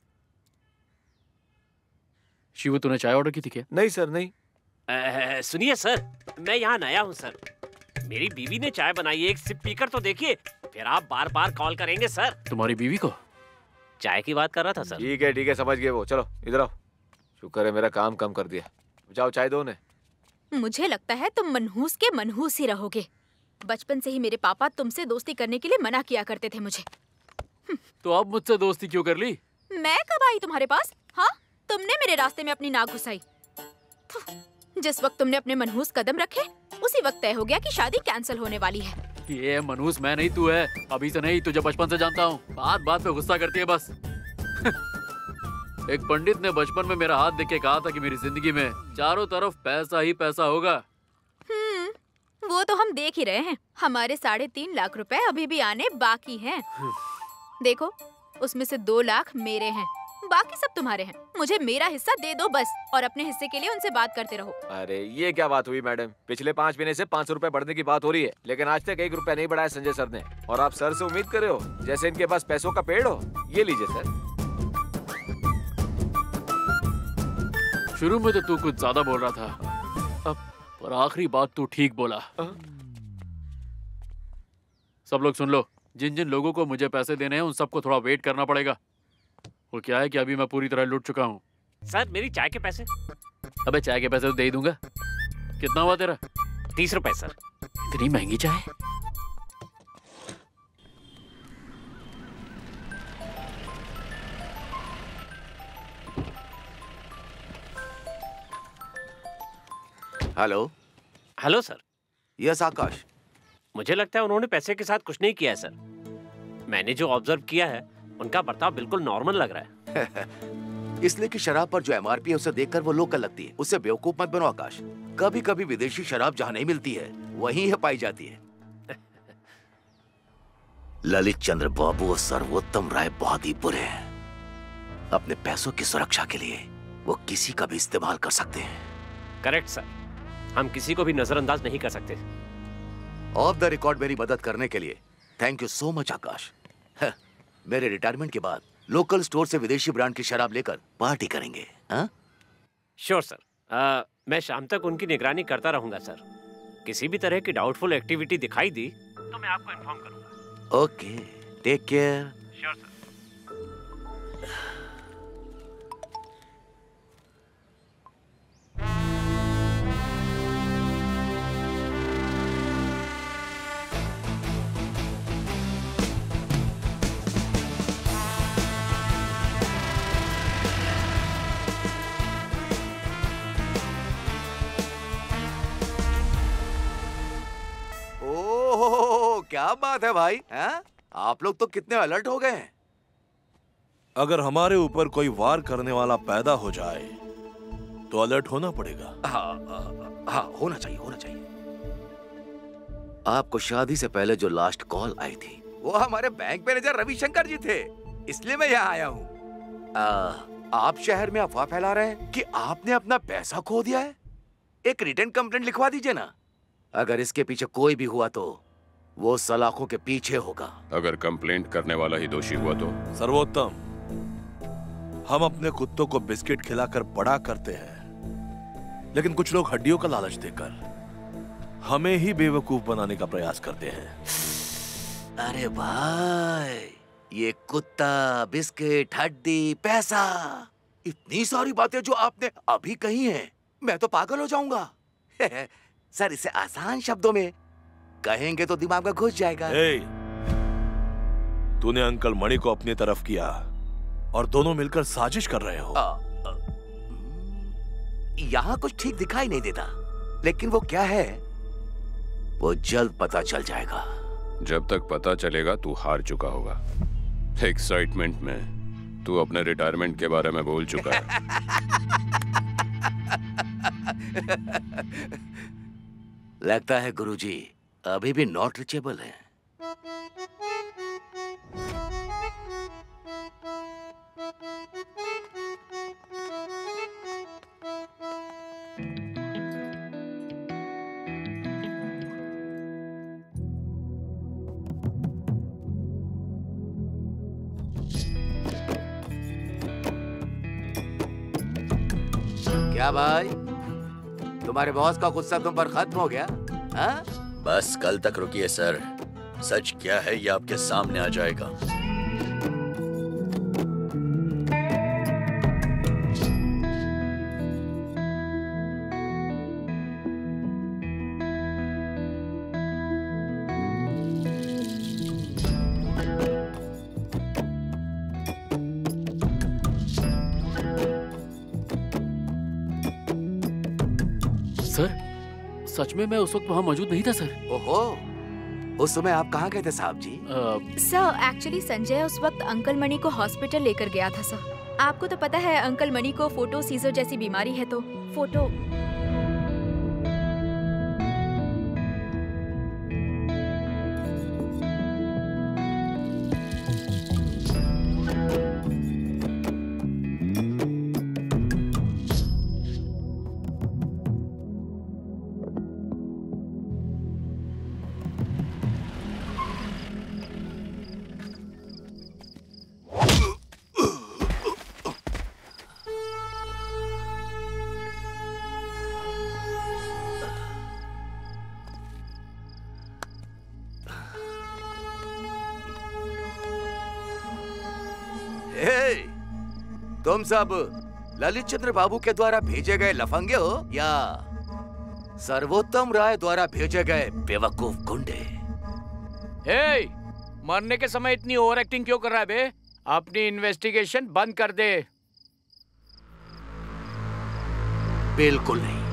शिवू, तूने चाय ऑर्डर की थी क्या? नहीं सर, नहीं। सुनिए सर, मैं यहाँ नया हूँ सर। मेरी बीवी ने चाय बनाई है, एक सिप पीकर तो देखिए, फिर आप बार बार कॉल करेंगे सर। तुम्हारी बीवी को? चाय की बात कर रहा था सर। ठीक है ठीक है, समझ गए वो। चलो इधर आओ। शुक्र है मेरा काम कम कर दिया। जाओ चाय दो उन्हें। मुझे लगता है तुम मनहूस के मनहूस ही रहोगे। बचपन से ही मेरे पापा तुमसे दोस्ती करने के लिए मना किया करते थे मुझे। तो अब मुझसे दोस्ती क्यों कर ली? मैं कब आई तुम्हारे पास? हाँ, तुमने मेरे रास्ते में अपनी नाक घुसाई। जिस वक्त तुमने अपने मनहूस कदम रखे उसी वक्त तय हो गया कि शादी कैंसिल होने वाली है। ये मनहूस मैं नहीं तू है। अभी से नहीं, तुझे बचपन से जानता हूँ। बात बात पे गुस्सा करती है बस। एक पंडित ने बचपन में मेरा हाथ देख के कहा था कि मेरी जिंदगी में चारों तरफ पैसा ही पैसा होगा। हम्म, वो तो हम देख ही रहे हैं। हमारे साढ़े तीन लाख रुपए अभी भी आने बाकी हैं। देखो, उसमें से दो लाख मेरे हैं, बाकी सब तुम्हारे हैं। मुझे मेरा हिस्सा दे दो बस, और अपने हिस्से के लिए उनसे बात करते रहो। अरे ये क्या बात हुई मैडम? पिछले पाँच महीने से पाँच सौ रुपए बढ़ने की बात हो रही है, लेकिन आज तक एक रुपया नहीं बढ़ाया संजय सर ने। और आप सर से उम्मीद कर रहे हो जैसे इनके पास पैसों का पेड़ हो। ये लीजिए सर। शुरू में तो तू कुछ ज्यादा बोल रहा था, अब पर आखिरी बात तू ठीक बोला। सब लोग सुन लो, जिन जिन लोगों को मुझे पैसे देने हैं उन सबको थोड़ा वेट करना पड़ेगा। वो क्या है कि अभी मैं पूरी तरह लूट चुका हूँ। सर मेरी चाय के पैसे? अबे चाय के पैसे तो दे ही दूंगा। कितना हुआ तेरा? तीस रुपए सर। इतनी महंगी चाय? Hello. Hello sir. Yes Akash. मुझे लगता है उन्होंने पैसे के साथ कुछ नहीं किया है सर। मैंने जो ऑब्जर्व किया है उनका बर्ताव बिल्कुल नॉर्मल लग रहा है। इसलिए कि शराब पर जो एमआरपी है उसे देखकर वो लोकल लगती है। उससे बेवकूफ मत बनो आकाश। कभी कभी विदेशी शराब जहाँ नहीं मिलती है वहीं है पाई जाती है। ललित चंद्र बाबू और सर्वोत्तम राय बहुत ही बुरे हैं। अपने पैसों की सुरक्षा के लिए वो किसी का भी इस्तेमाल कर सकते हैं। करेक्ट सर, हम किसी को भी नजरअंदाज नहीं कर सकते। ऑफ द रिकॉर्ड मेरी मदद करने के लिए thank you so much Akash. मेरे रिटायरमेंट के बाद लोकल स्टोर से विदेशी ब्रांड की शराब लेकर पार्टी करेंगे। हाँ? Sure sir. आ, मैं शाम तक उनकी निगरानी करता रहूंगा सर। किसी भी तरह की डाउटफुल एक्टिविटी दिखाई दी तो मैं आपको इन्फॉर्म करूंगा। Okay, take care. Sure sir. क्या बात है भाई, हैं? आप लोग तो कितने अलर्ट हो गए हैं। अगर हमारे ऊपर कोई वार करने वाला पैदा हो जाए तो अलर्ट होना पड़ेगा। हाँ, हाँ होना चाहिए, होना चाहिए। आपको शादी से पहले जो लास्ट कॉल आई थी वो हमारे बैंक मैनेजर रविशंकर जी थे, इसलिए मैं यहाँ आया हूँ। आप शहर में अफवाह फैला रहे हैं कि आपने अपना पैसा खो दिया है। एक रिटर्न कंप्लेंट लिखवा दीजिए ना। अगर इसके पीछे कोई भी हुआ तो वो सलाखों के पीछे होगा। अगर कंप्लेंट करने वाला ही दोषी हुआ तो? सर्वोत्तम, हम अपने कुत्तों को बिस्किट खिलाकर बड़ा करते हैं, लेकिन कुछ लोग हड्डियों का लालच देकर हमें ही बेवकूफ बनाने का प्रयास करते हैं। अरे भाई, ये कुत्ता, बिस्किट, हड्डी, पैसा, इतनी सारी बातें जो आपने अभी कही हैं, मैं तो पागल हो जाऊंगा। सर, इसे आसान शब्दों में कहेंगे तो दिमाग में घुस जाएगा। hey, तूने अंकल मणि को अपनी तरफ किया और दोनों मिलकर साजिश कर रहे हो। यहाँ कुछ ठीक दिखाई नहीं देता, लेकिन वो क्या है वो जल्द पता चल जाएगा। जब तक पता चलेगा तू हार चुका होगा। एक्साइटमेंट में तू अपने रिटायरमेंट के बारे में बोल चुका है। लगता है गुरुजी अभी भी नॉट रीचेबल है। क्या भाई, तुम्हारे बॉस का गुस्सा तुम पर खत्म हो गया? हाँ? बस कल तक रुकिए सर, सच क्या है ये आपके सामने आ जाएगा। सर, सच में मैं उस वक्त वहाँ मौजूद नहीं था सर। ओहो, उस समय आप कहाँ गए थे साहब जी? सर, एक्चुअली संजय उस वक्त अंकल मणि को हॉस्पिटल लेकर गया था सर। आपको तो पता है अंकल मणि को फोटो सीजर जैसी बीमारी है, तो फोटो तुम सब ललित चंद्र बाबू के द्वारा भेजे गए लफंगे हो या सर्वोत्तम राय द्वारा भेजे गए बेवकूफ गुंडे? हे, मरने के समय इतनी ओवर एक्टिंग क्यों कर रहा है बे? अपनी इन्वेस्टिगेशन बंद कर दे। बिल्कुल नहीं।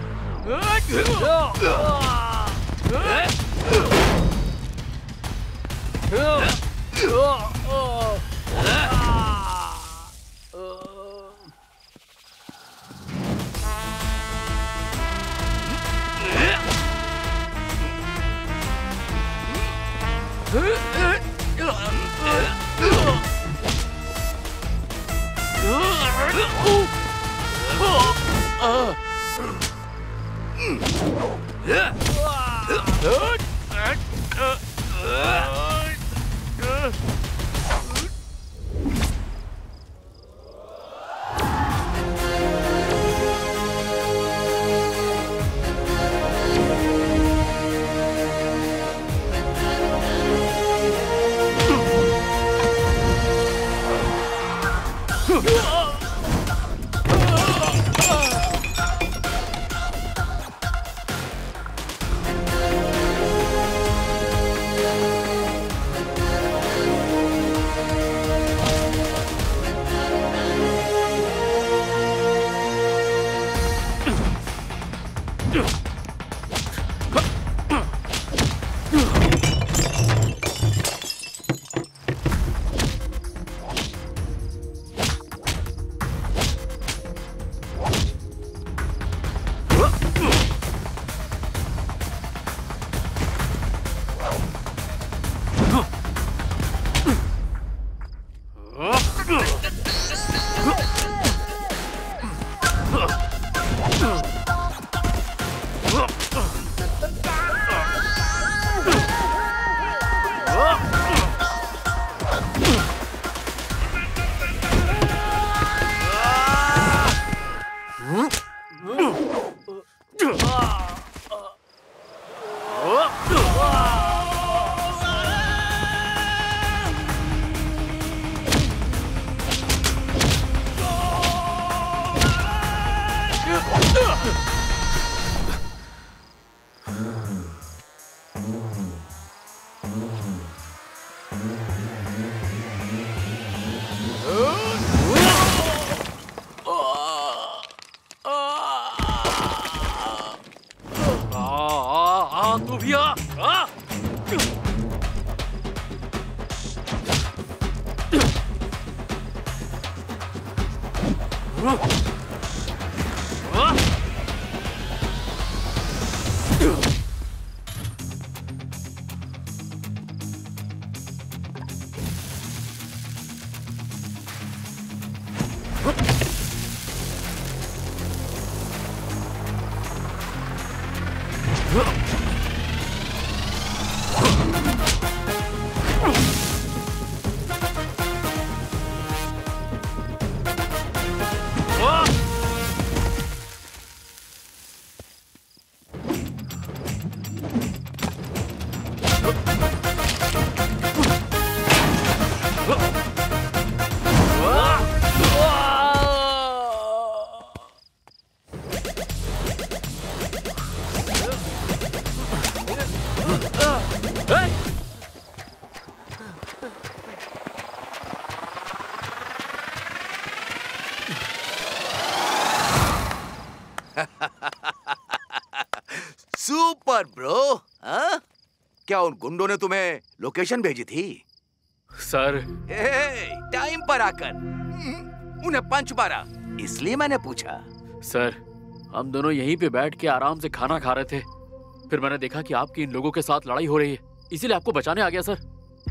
Over bro. हाँ? क्या उन गुंडों ने तुम्हें लोकेशन भेजी थी? सर टाइम पर आकर उन्हें पंच मारा, इसलिए मैंने पूछा। सर हम दोनों यहीं पे बैठ के आराम से खाना खा रहे थे, फिर मैंने देखा कि आपकी इन लोगों के साथ लड़ाई हो रही है, इसीलिए आपको बचाने आ गया सर।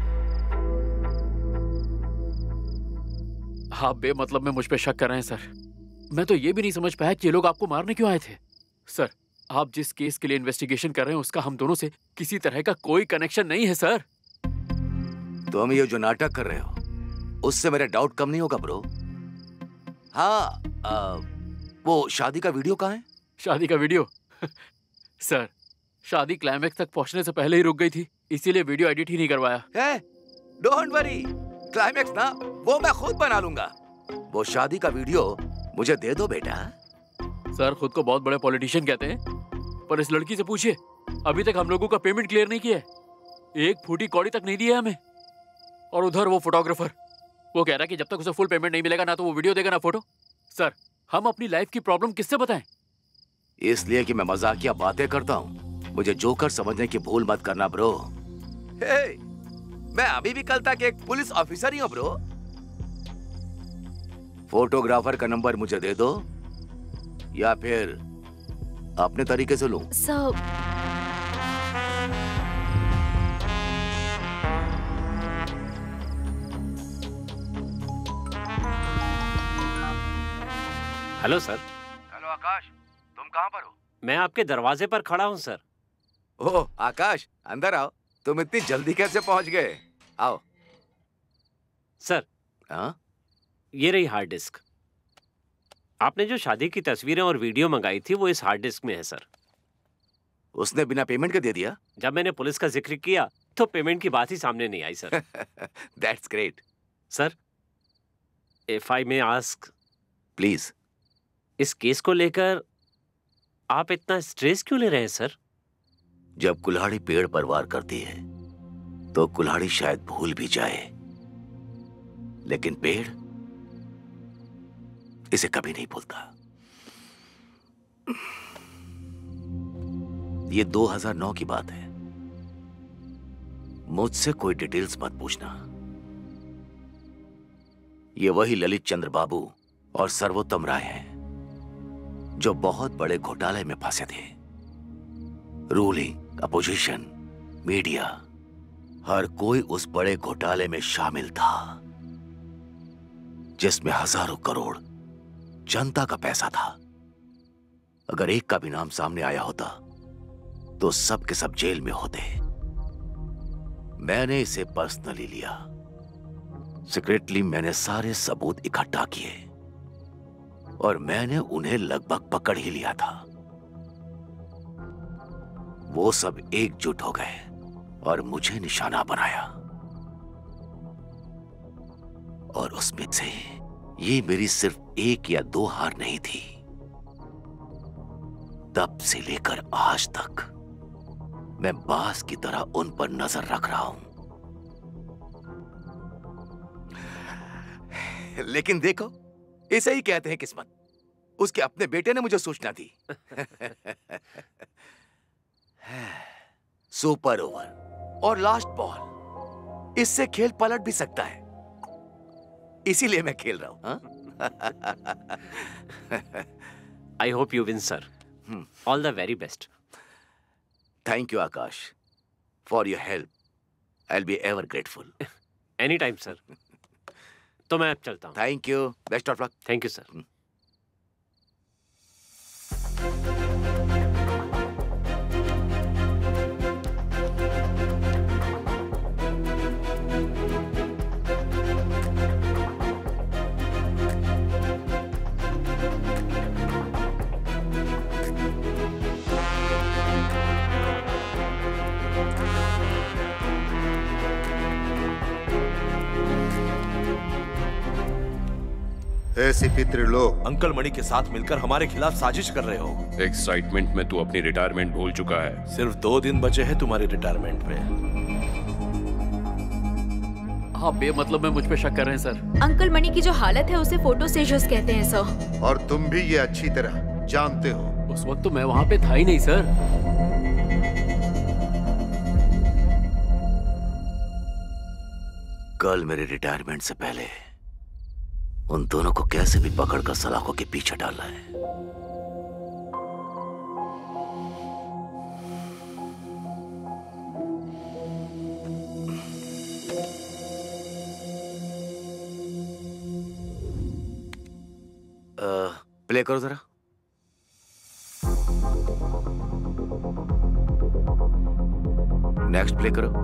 आप बेमतलब में मुझ पे शक कर रहे हैं सर। मैं तो ये भी नहीं समझ पाया कि ये लोग आपको मारने क्यों आए थे। सर आप जिस केस के लिए इन्वेस्टिगेशन कर रहे हैं उसका हम दोनों से किसी तरह का कोई कनेक्शन नहीं है सर। तुम ये जो नाटक कर रहे हो उससे मेरा डाउट कम नहीं होगा ब्रो। हाँ आ, वो शादी का वीडियो कहाँ है? शादी का वीडियो सर शादी क्लाइमैक्स तक पहुंचने से पहले ही रुक गई थी, इसीलिए वीडियो एडिट ही नहीं करवाया। है? डोंट वरी, क्लाइमैक्स ना वो मैं खुद बना लूंगा। वो शादी का वीडियो मुझे दे दो बेटा। सर खुद को बहुत बड़े पॉलिटिशियन कहते हैं, पर इस लड़की से पूछिए, अभी तक हम लोगों का पेमेंट क्लियर नहीं किया है, एक फूटी कौड़ी तक नहीं दी है हमें। और उधर वो फोटोग्राफर, वो कह रहा है कि जब तक उसे फुल पेमेंट नहीं मिलेगा ना तो वो वीडियो देगा ना फोटो। सर हम अपनी लाइफ की प्रॉब्लम किससे बताएं? इसलिए कि मैं मजाकिया बातें करता हूँ, मुझे जोकर समझने की भूल मत करना ब्रो। हे, मैं अभी भी कल तक एक पुलिस ऑफिसर ही हूँ ब्रो। फोटोग्राफर का नंबर मुझे दे दो या फिर अपने तरीके से लूं। Sir hello sir. Hello Akash, तुम कहाँ पर हो? मैं आपके दरवाजे पर खड़ा हूँ सर। ओह आकाश, अंदर आओ। तुम इतनी जल्दी कैसे पहुंच गए? आओ। सर हाँ? ये रही हार्ड डिस्क। आपने जो शादी की तस्वीरें और वीडियो मंगाई थी वो इस हार्ड डिस्क में है सर। उसने बिना पेमेंट के दे दिया? जब मैंने पुलिस का जिक्र किया तो पेमेंट की बात ही सामने नहीं आई sir. That's great. Sir if I may ask, please. इस केस को लेकर आप इतना स्ट्रेस क्यों ले रहे हैं सर? जब कुल्हाड़ी पेड़ पर वार करती है तो कुल्हाड़ी शायद भूल भी जाए, लेकिन पेड़ इसे कभी नहीं भूलता। ये दो हज़ार नौ की बात है। मुझसे कोई डिटेल्स मत पूछना। ये वही ललित चंद्र बाबू और सर्वोत्तम राय हैं जो बहुत बड़े घोटाले में फंसे थे। रूलिंग, अपोजिशन, मीडिया, हर कोई उस बड़े घोटाले में शामिल था जिसमें हजारों करोड़ जनता का पैसा था। अगर एक का भी नाम सामने आया होता तो सब के सब जेल में होते। मैंने इसे पर्सनली लिया। सीक्रेटली मैंने सारे सबूत इकट्ठा किए और मैंने उन्हें लगभग पकड़ ही लिया था। वो सब एकजुट हो गए और मुझे निशाना बनाया, और उसमें से ये मेरी सिर्फ एक या दो हार नहीं थी। तब से लेकर आज तक मैं बाज की तरह उन पर नजर रख रहा हूं। लेकिन देखो, इसे ही कहते हैं किस्मत। उसके अपने बेटे ने मुझे सूचना दी। सुपर ओवर और लास्ट बॉल, इससे खेल पलट भी सकता है, इसीलिए मैं खेल रहा हूं। I hope you win sir. All the very best. Thank you Akash for your help. I will be ever grateful. Any time sir. तो मैं अब चलता हूं। Thank you, best of luck. Thank you sir. ऐसे पितृलोक अंकल मणि के साथ मिलकर हमारे खिलाफ साजिश कर रहे हो। एक्साइटमेंट में तू अपनी रिटायरमेंट भूल चुका है। सिर्फ दो दिन बचे हैं तुम्हारी रिटायरमेंट में। हाँ बेमतलब में मुझ पे शक कर रहे हैं सर। अंकल मणि की जो हालत है उसे फोटो सेजर्स कहते हैं सर। और तुम भी ये अच्छी तरह जानते हो। उस वक्त तो मैं वहाँ पे था ही नहीं सर। कल मेरे रिटायरमेंट से पहले उन दोनों को कैसे भी पकड़कर सलाखों के पीछे डालना है। प्ले करो जरा। नेक्स्ट प्ले करो।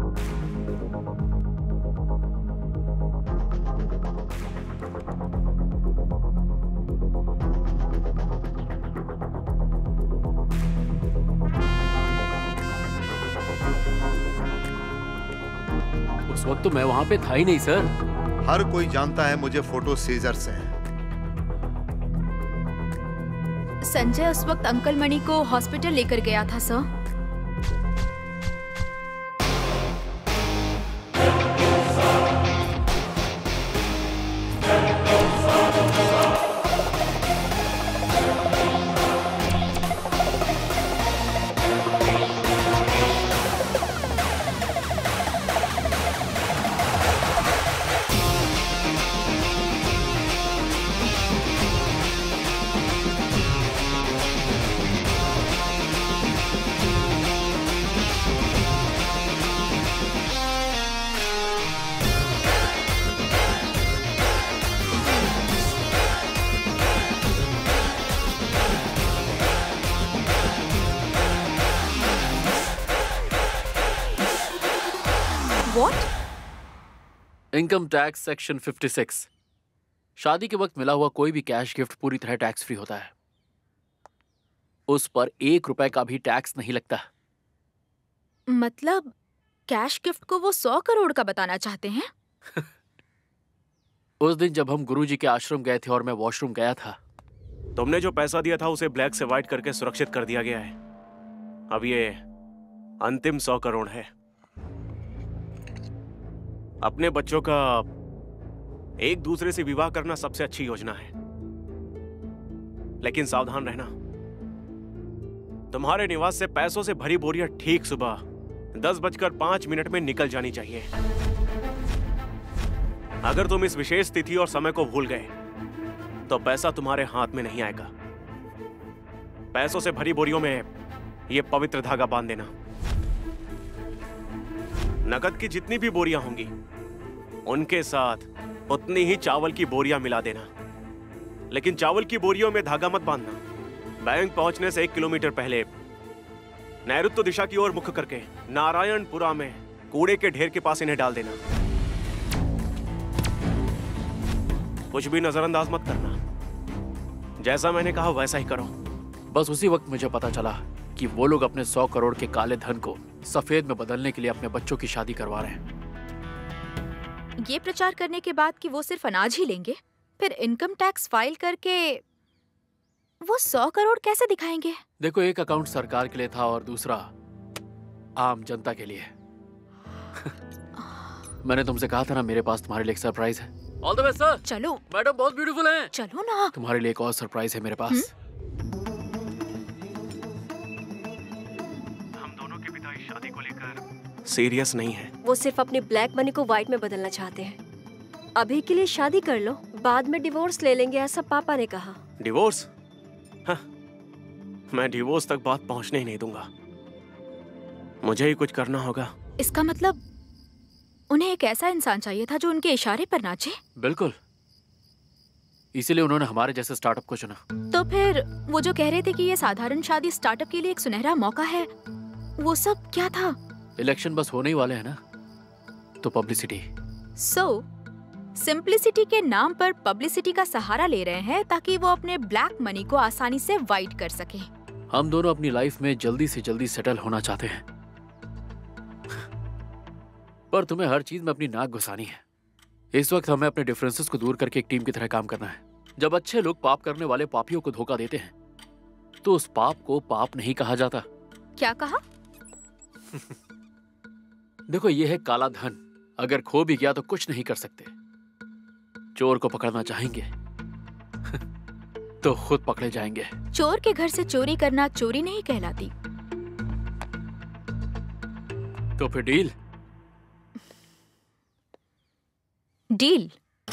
उस वक्त तो मैं वहां पे था ही नहीं सर। हर कोई जानता है मुझे फोटो सीजर से है। संजय उस वक्त अंकल मणि को हॉस्पिटल लेकर गया था सर। इनकम टैक्स सेक्शन छप्पन। शादी के वक्त मिला हुआ कोई भी कैश गिफ्ट पूरी तरह टैक्स फ्री होता है। उस पर एक रुपए का भी टैक्स नहीं लगता। मतलब कैश गिफ्ट को वो सौ करोड़ का बताना चाहते हैं? उस दिन जब हम गुरुजी के आश्रम गए थे और मैं वॉशरूम गया था, तुमने जो पैसा दिया था उसे ब्लैक से व्हाइट करके सुरक्षित कर दिया गया है। अब ये अंतिम सौ करोड़ है। अपने बच्चों का एक दूसरे से विवाह करना सबसे अच्छी योजना है, लेकिन सावधान रहना। तुम्हारे निवास से पैसों से भरी बोरियां ठीक सुबह दस बजकर पांच मिनट में निकल जानी चाहिए। अगर तुम इस विशेष तिथि और समय को भूल गए तो पैसा तुम्हारे हाथ में नहीं आएगा। पैसों से भरी बोरियों में यह पवित्र धागा बांध देना। नकद की जितनी भी बोरियां होंगी उनके साथ उतनी ही चावल की बोरियां मिला देना, लेकिन चावल की बोरियों में धागा मत बांधना। बैंक पहुंचने से एक किलोमीटर पहले नैऋत्य दिशा की ओर मुख करके नारायणपुरा में कूड़े के ढेर के पास इन्हें डाल देना। कुछ भी नजरअंदाज मत करना। जैसा मैंने कहा वैसा ही करो। बस उसी वक्त मुझे पता चला कि वो लोग अपने सौ करोड़ के काले धन को सफेद में बदलने के लिए अपने बच्चों की शादी करवा रहे हैं। ये प्रचार करने के बाद कि वो सिर्फ अनाज ही लेंगे, फिर इनकम टैक्स फाइल करके वो सौ करोड़ कैसे दिखाएंगे? देखो, एक अकाउंट सरकार के लिए था और दूसरा आम जनता के लिए। मैंने तुमसे कहा था ना, मेरे पास तुम्हारे लिए एक सरप्राइज है। All the best sir. चलो। मैडम बहुत ब्यूटीफुल हैं। चलो ना। तुम्हारे लिए एक और सरप्राइज है मेरे पास। हुँ? हम दोनों के पिता इस शादी को लेकर सीरियस नहीं है। वो सिर्फ अपनी ब्लैक मनी को व्हाइट में बदलना चाहते हैं। अभी के लिए शादी कर लो, बाद में डिवोर्स ले लेंगे, ऐसा पापा ने कहा। डिवोर्स? हाँ, मैं डिवोर्स तक बात पहुंचने ही नहीं दूंगा। मुझे ही कुछ करना होगा। इसका मतलब उन्हें एक ऐसा इंसान चाहिए था जो उनके इशारे पर नाचे? बिल्कुल, इसीलिए उन्होंने हमारे जैसे स्टार्टअप को चुना। तो फिर वो जो कह रहे थे कि ये साधारण शादी स्टार्टअप के लिए एक सुनहरा मौका है, वो सब क्या था? इलेक्शन बस होने ही वाले हैं ना, तो पब्लिसिटी। सो सिंप्लिसिटी के नाम पर पब्लिसिटी का सहारा ले रहे हैं ताकि वो अपने ब्लैक मनी को आसानी से वाइट कर सके। हम दोनों अपनी लाइफ में जल्दी से जल्दी सेटल होना चाहते हैं, पर तुम्हें हर चीज में अपनी नाक घुसानी है। इस वक्त हमें अपने डिफरेंसेस को दूर करके एक टीम की तरह काम करना है। जब अच्छे लोग पाप करने वाले पापियों को धोखा देते हैं तो उस पाप को पाप नहीं कहा जाता। क्या कहा? देखो, ये है काला धन। अगर खो भी गया तो कुछ नहीं कर सकते। चोर को पकड़ना चाहेंगे तो खुद पकड़े जाएंगे। चोर के घर से चोरी करना चोरी नहीं कहलाती। तो फिर डील? डील।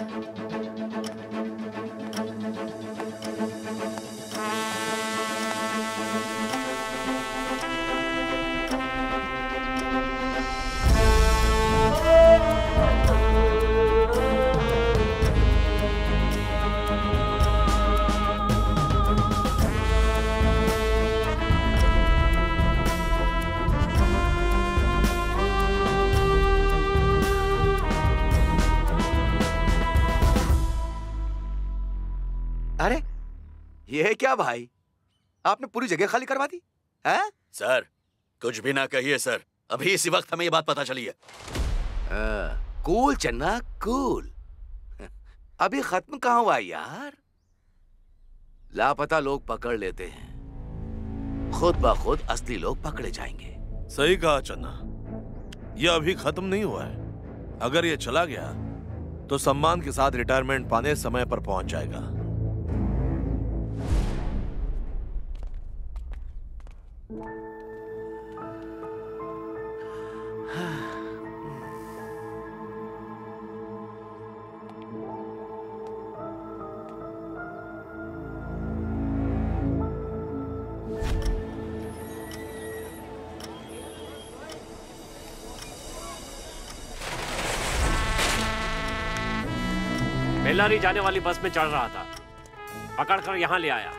अरे ये क्या भाई, आपने पूरी जगह खाली करवा दी है? सर कुछ भी ना कहिए सर, अभी इसी वक्त हमें ये बात पता चली है। आ, कूल चन्ना कूल। अभी खत्म कहाँ हुआ यार? लापता लोग पकड़ लेते हैं, खुद ब खुद असली लोग पकड़े जाएंगे। सही कहा चन्ना, ये अभी खत्म नहीं हुआ है। अगर ये चला गया तो सम्मान के साथ रिटायरमेंट पाने समय पर पहुंच जाएगा। बेल्लारी जाने वाली बस में चढ़ रहा था, पकड़कर यहाँ ले आया।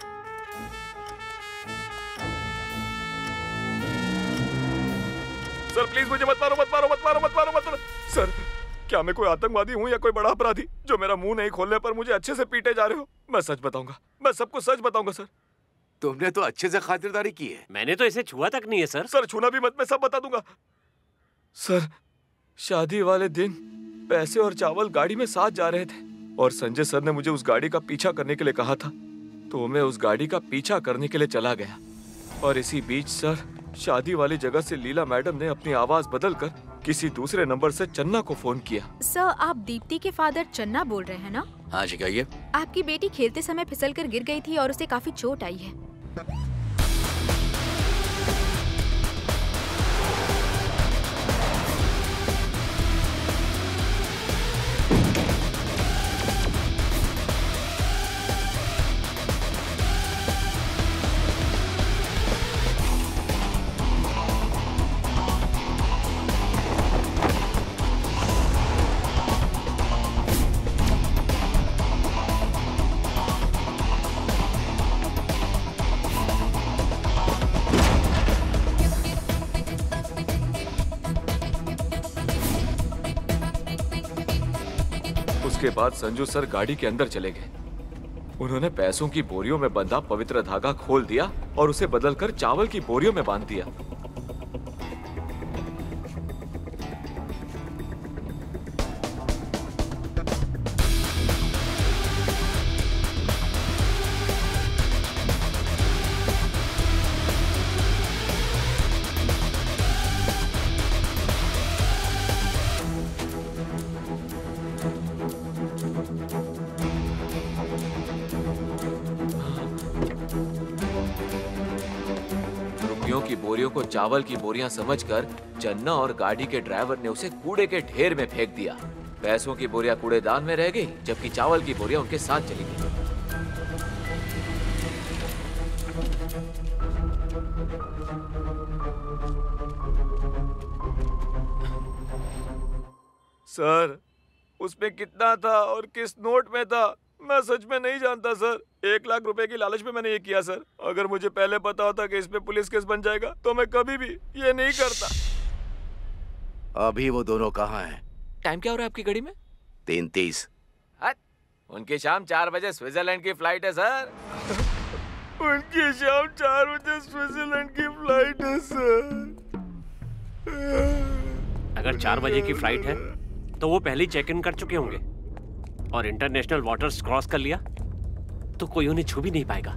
सर प्लीज मुझे मत मारो, मत मारो, मत मारो, मत मारो, मत मारो। सर क्या मैं कोई आतंकवादी हूँ या कोई बड़ा अपराधी जो मेरा मुंह नहीं खोलने पर मुझे अच्छे से पीटे जा रहे हो? मैं सच बताऊंगा, मैं सबको सच बताऊंगा सर। तुमने तो अच्छे से खातिरदारी की है। मैंने तो इसे छुआ तक नहीं है सर। सर छूना भी मत, मैं सब बता दूंगा। सर शादी वाले दिन पैसे और चावल गाड़ी में साथ जा रहे थे और संजय सर ने मुझे उस गाड़ी का पीछा करने के लिए कहा था, तो मैं उस गाड़ी का पीछा करने के लिए चला गया। और इसी बीच सर शादी वाली जगह से लीला मैडम ने अपनी आवाज बदलकर किसी दूसरे नंबर से चन्ना को फोन किया। सर आप दीप्ति के फादर चन्ना बोल रहे हैं ना? हाँ जी कहिए। आपकी बेटी खेलते समय फिसल कर गिर गई थी और उसे काफी चोट आई है। उसके बाद संजू सर गाड़ी के अंदर चले गए। उन्होंने पैसों की बोरियों में बंधा पवित्र धागा खोल दिया और उसे बदलकर चावल की बोरियों में बांध दिया। की बोरियों को चावल की बोरियां समझकर चन्ना और गाड़ी के ड्राइवर ने उसे कूड़े के ढेर में फेंक दिया। पैसों की बोरियां कूड़ेदान में रह गई, जबकि चावल की बोरियां उनके साथ चली गई। सर उसमें कितना था और किस नोट में था मैं सच में नहीं जानता सर। एक लाख रुपए की लालच में मैंने ये किया सर। अगर मुझे पहले पता होता कि इस पे पुलिस केस बन जाएगा तो मैं कभी भी ये नहीं करता। अभी वो दोनों कहाँ हैं? टाइम क्या हो रहा है आपकी गाड़ी में? तीन तीस। उनकी शाम चार बजे स्विट्जरलैंड की फ्लाइट है सर। उनकी शाम चार बजे स्विट्जरलैंड की फ्लाइट है सर। अगर चार बजे की फ्लाइट है तो वो पहले ही चेक इन कर चुके होंगे और इंटरनेशनल वाटर्स क्रॉस कर लिया तो कोई उन्हें छू भी नहीं पाएगा।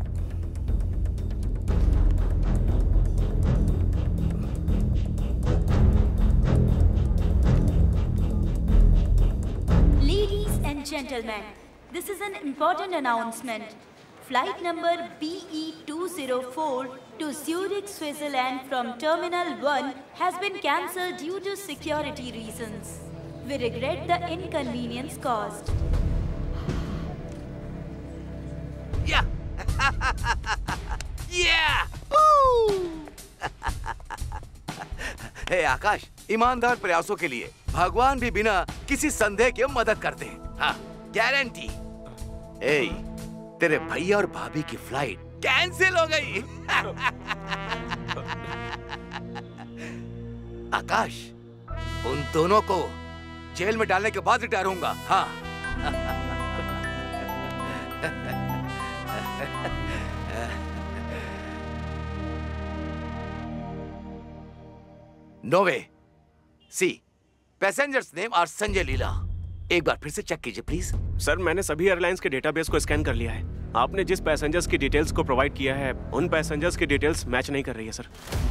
Ladies and gentlemen, this is an important announcement. Flight number B E two zero four to Zurich, Switzerland from Terminal one has been cancelled due to security reasons. We regret the inconvenience caused. Yeah. Yeah. हे आकाश, ईमानदार प्रयासों के लिए भगवान भी बिना किसी संदेह के मदद करते हैं। हाँ, गारंटी। ए, तेरे भैया और भाभी की फ्लाइट कैंसिल हो गई। आकाश, उन दोनों को जेल में डालने के बाद रिटायर होऊंगा। हाँ। No way. See, passengers name are Sanjay Leela. एक बार फिर से चेक कीजिए प्लीज। सर, मैंने सभी एयरलाइंस के डेटाबेस को स्कैन कर लिया है। आपने जिस पैसेंजर्स की डिटेल्स को प्रोवाइड किया है, उन पैसेंजर्स की डिटेल्स मैच नहीं कर रही है सर।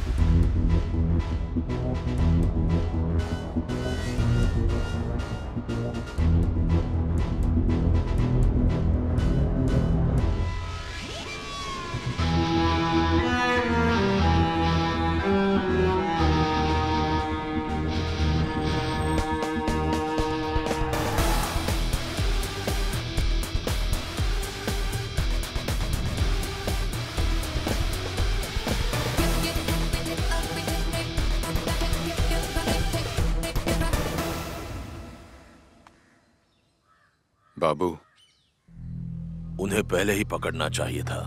बाबू, उन्हें पहले ही पकड़ना चाहिए था।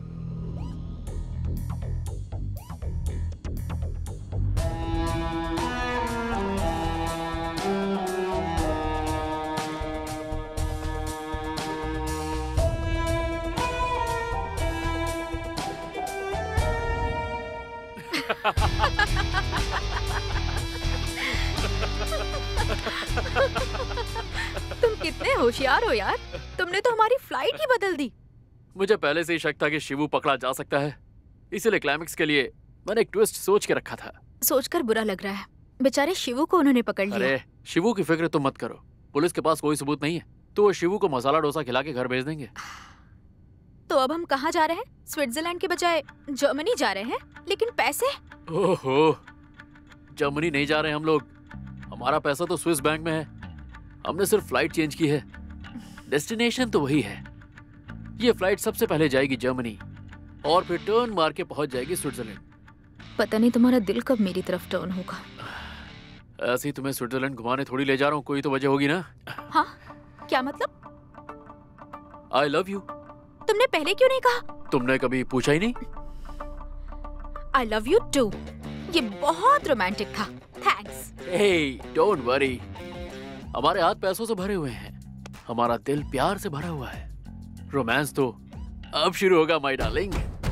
तुम कितने होशियार हो यार। तुमने तो हमारी फ्लाइट ही बदल दी। मुझे पहले से ही शक था कि शिवू पकड़ा जा सकता है, इसीलिए क्लाइमेक्स के लिए मैंने एक ट्विस्ट सोच के रखा था। सोचकर बुरा लग रहा है, बेचारे शिवू को उन्होंने पकड़ लिया। अरे शिवू की फिक्र तुम मत करो, पुलिस के पास कोई सबूत नहीं है, तो वो शिवू को मसाला डोसा खिला के घर भेज देंगे। तो अब हम कहाँ जा रहे हैं? स्विट्जरलैंड के बजाय जर्मनी जा रहे हैं, लेकिन पैसे? ओहो, जर्मनी नहीं जा रहे हम लोग। हमारा पैसा तो स्विस बैंक में है, हमने सिर्फ फ्लाइट चेंज की है। डेस्टिनेशन तो वही है। ये फ्लाइट सबसे पहले जाएगी जर्मनी और फिर टर्न मार के पहुंच जाएगी स्विट्जरलैंड। पता नहीं तुम्हारा दिल कब मेरी तरफ टर्न होगा। ऐसे ही तुम्हें स्विट्जरलैंड घुमाने थोड़ी ले जा रहा हूँ, कोई तो वजह होगी ना। हाँ, क्या मतलब? I love you. तुमने पहले क्यों नहीं कहा? तुमने कभी पूछा ही नहीं। I love you too. ये बहुत रोमांटिक था। थैंक्स। हे, डोंट वरी, हमारे हाथ पैसों से भरे हुए हैं, हमारा दिल प्यार से भरा हुआ है। रोमांस तो अब शुरू होगा माय डार्लिंग।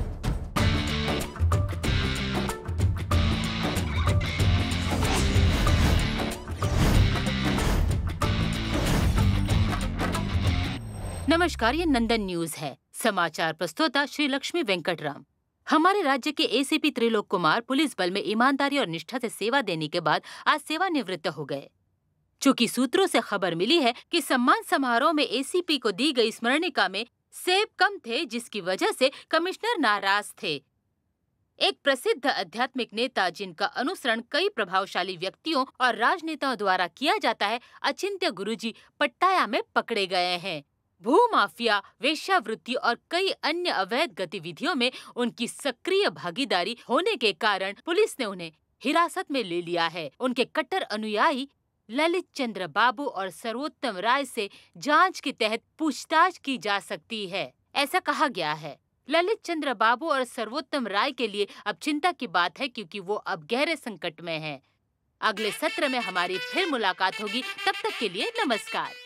नमस्कार, ये नंदन न्यूज है। समाचार प्रस्तुता श्री लक्ष्मी वेंकटराम। हमारे राज्य के एसीपी त्रिलोक कुमार पुलिस बल में ईमानदारी और निष्ठा से सेवा देने के बाद आज सेवानिवृत्त हो गए। चूंकि सूत्रों से खबर मिली है कि सम्मान समारोह में एसीपी को दी गई स्मरणिका में सेब कम थे, जिसकी वजह से कमिश्नर नाराज थे। एक प्रसिद्ध आध्यात्मिक नेता जिनका अनुसरण कई प्रभावशाली व्यक्तियों और राजनेताओं द्वारा किया जाता है, अचिंत्य गुरुजी पट्टाया में पकड़े गए हैं। भू माफिया, वेश्यावृत्ति और कई अन्य अवैध गतिविधियों में उनकी सक्रिय भागीदारी होने के कारण पुलिस ने उन्हें हिरासत में ले लिया है। उनके कट्टर अनुयायी ललित चंद्र बाबू और सर्वोत्तम राय से जांच के तहत पूछताछ की जा सकती है, ऐसा कहा गया है। ललित चंद्र बाबू और सर्वोत्तम राय के लिए अब चिंता की बात है, क्योंकि वो अब गहरे संकट में हैं। अगले सत्र में हमारी फिर मुलाकात होगी, तब तक के लिए नमस्कार।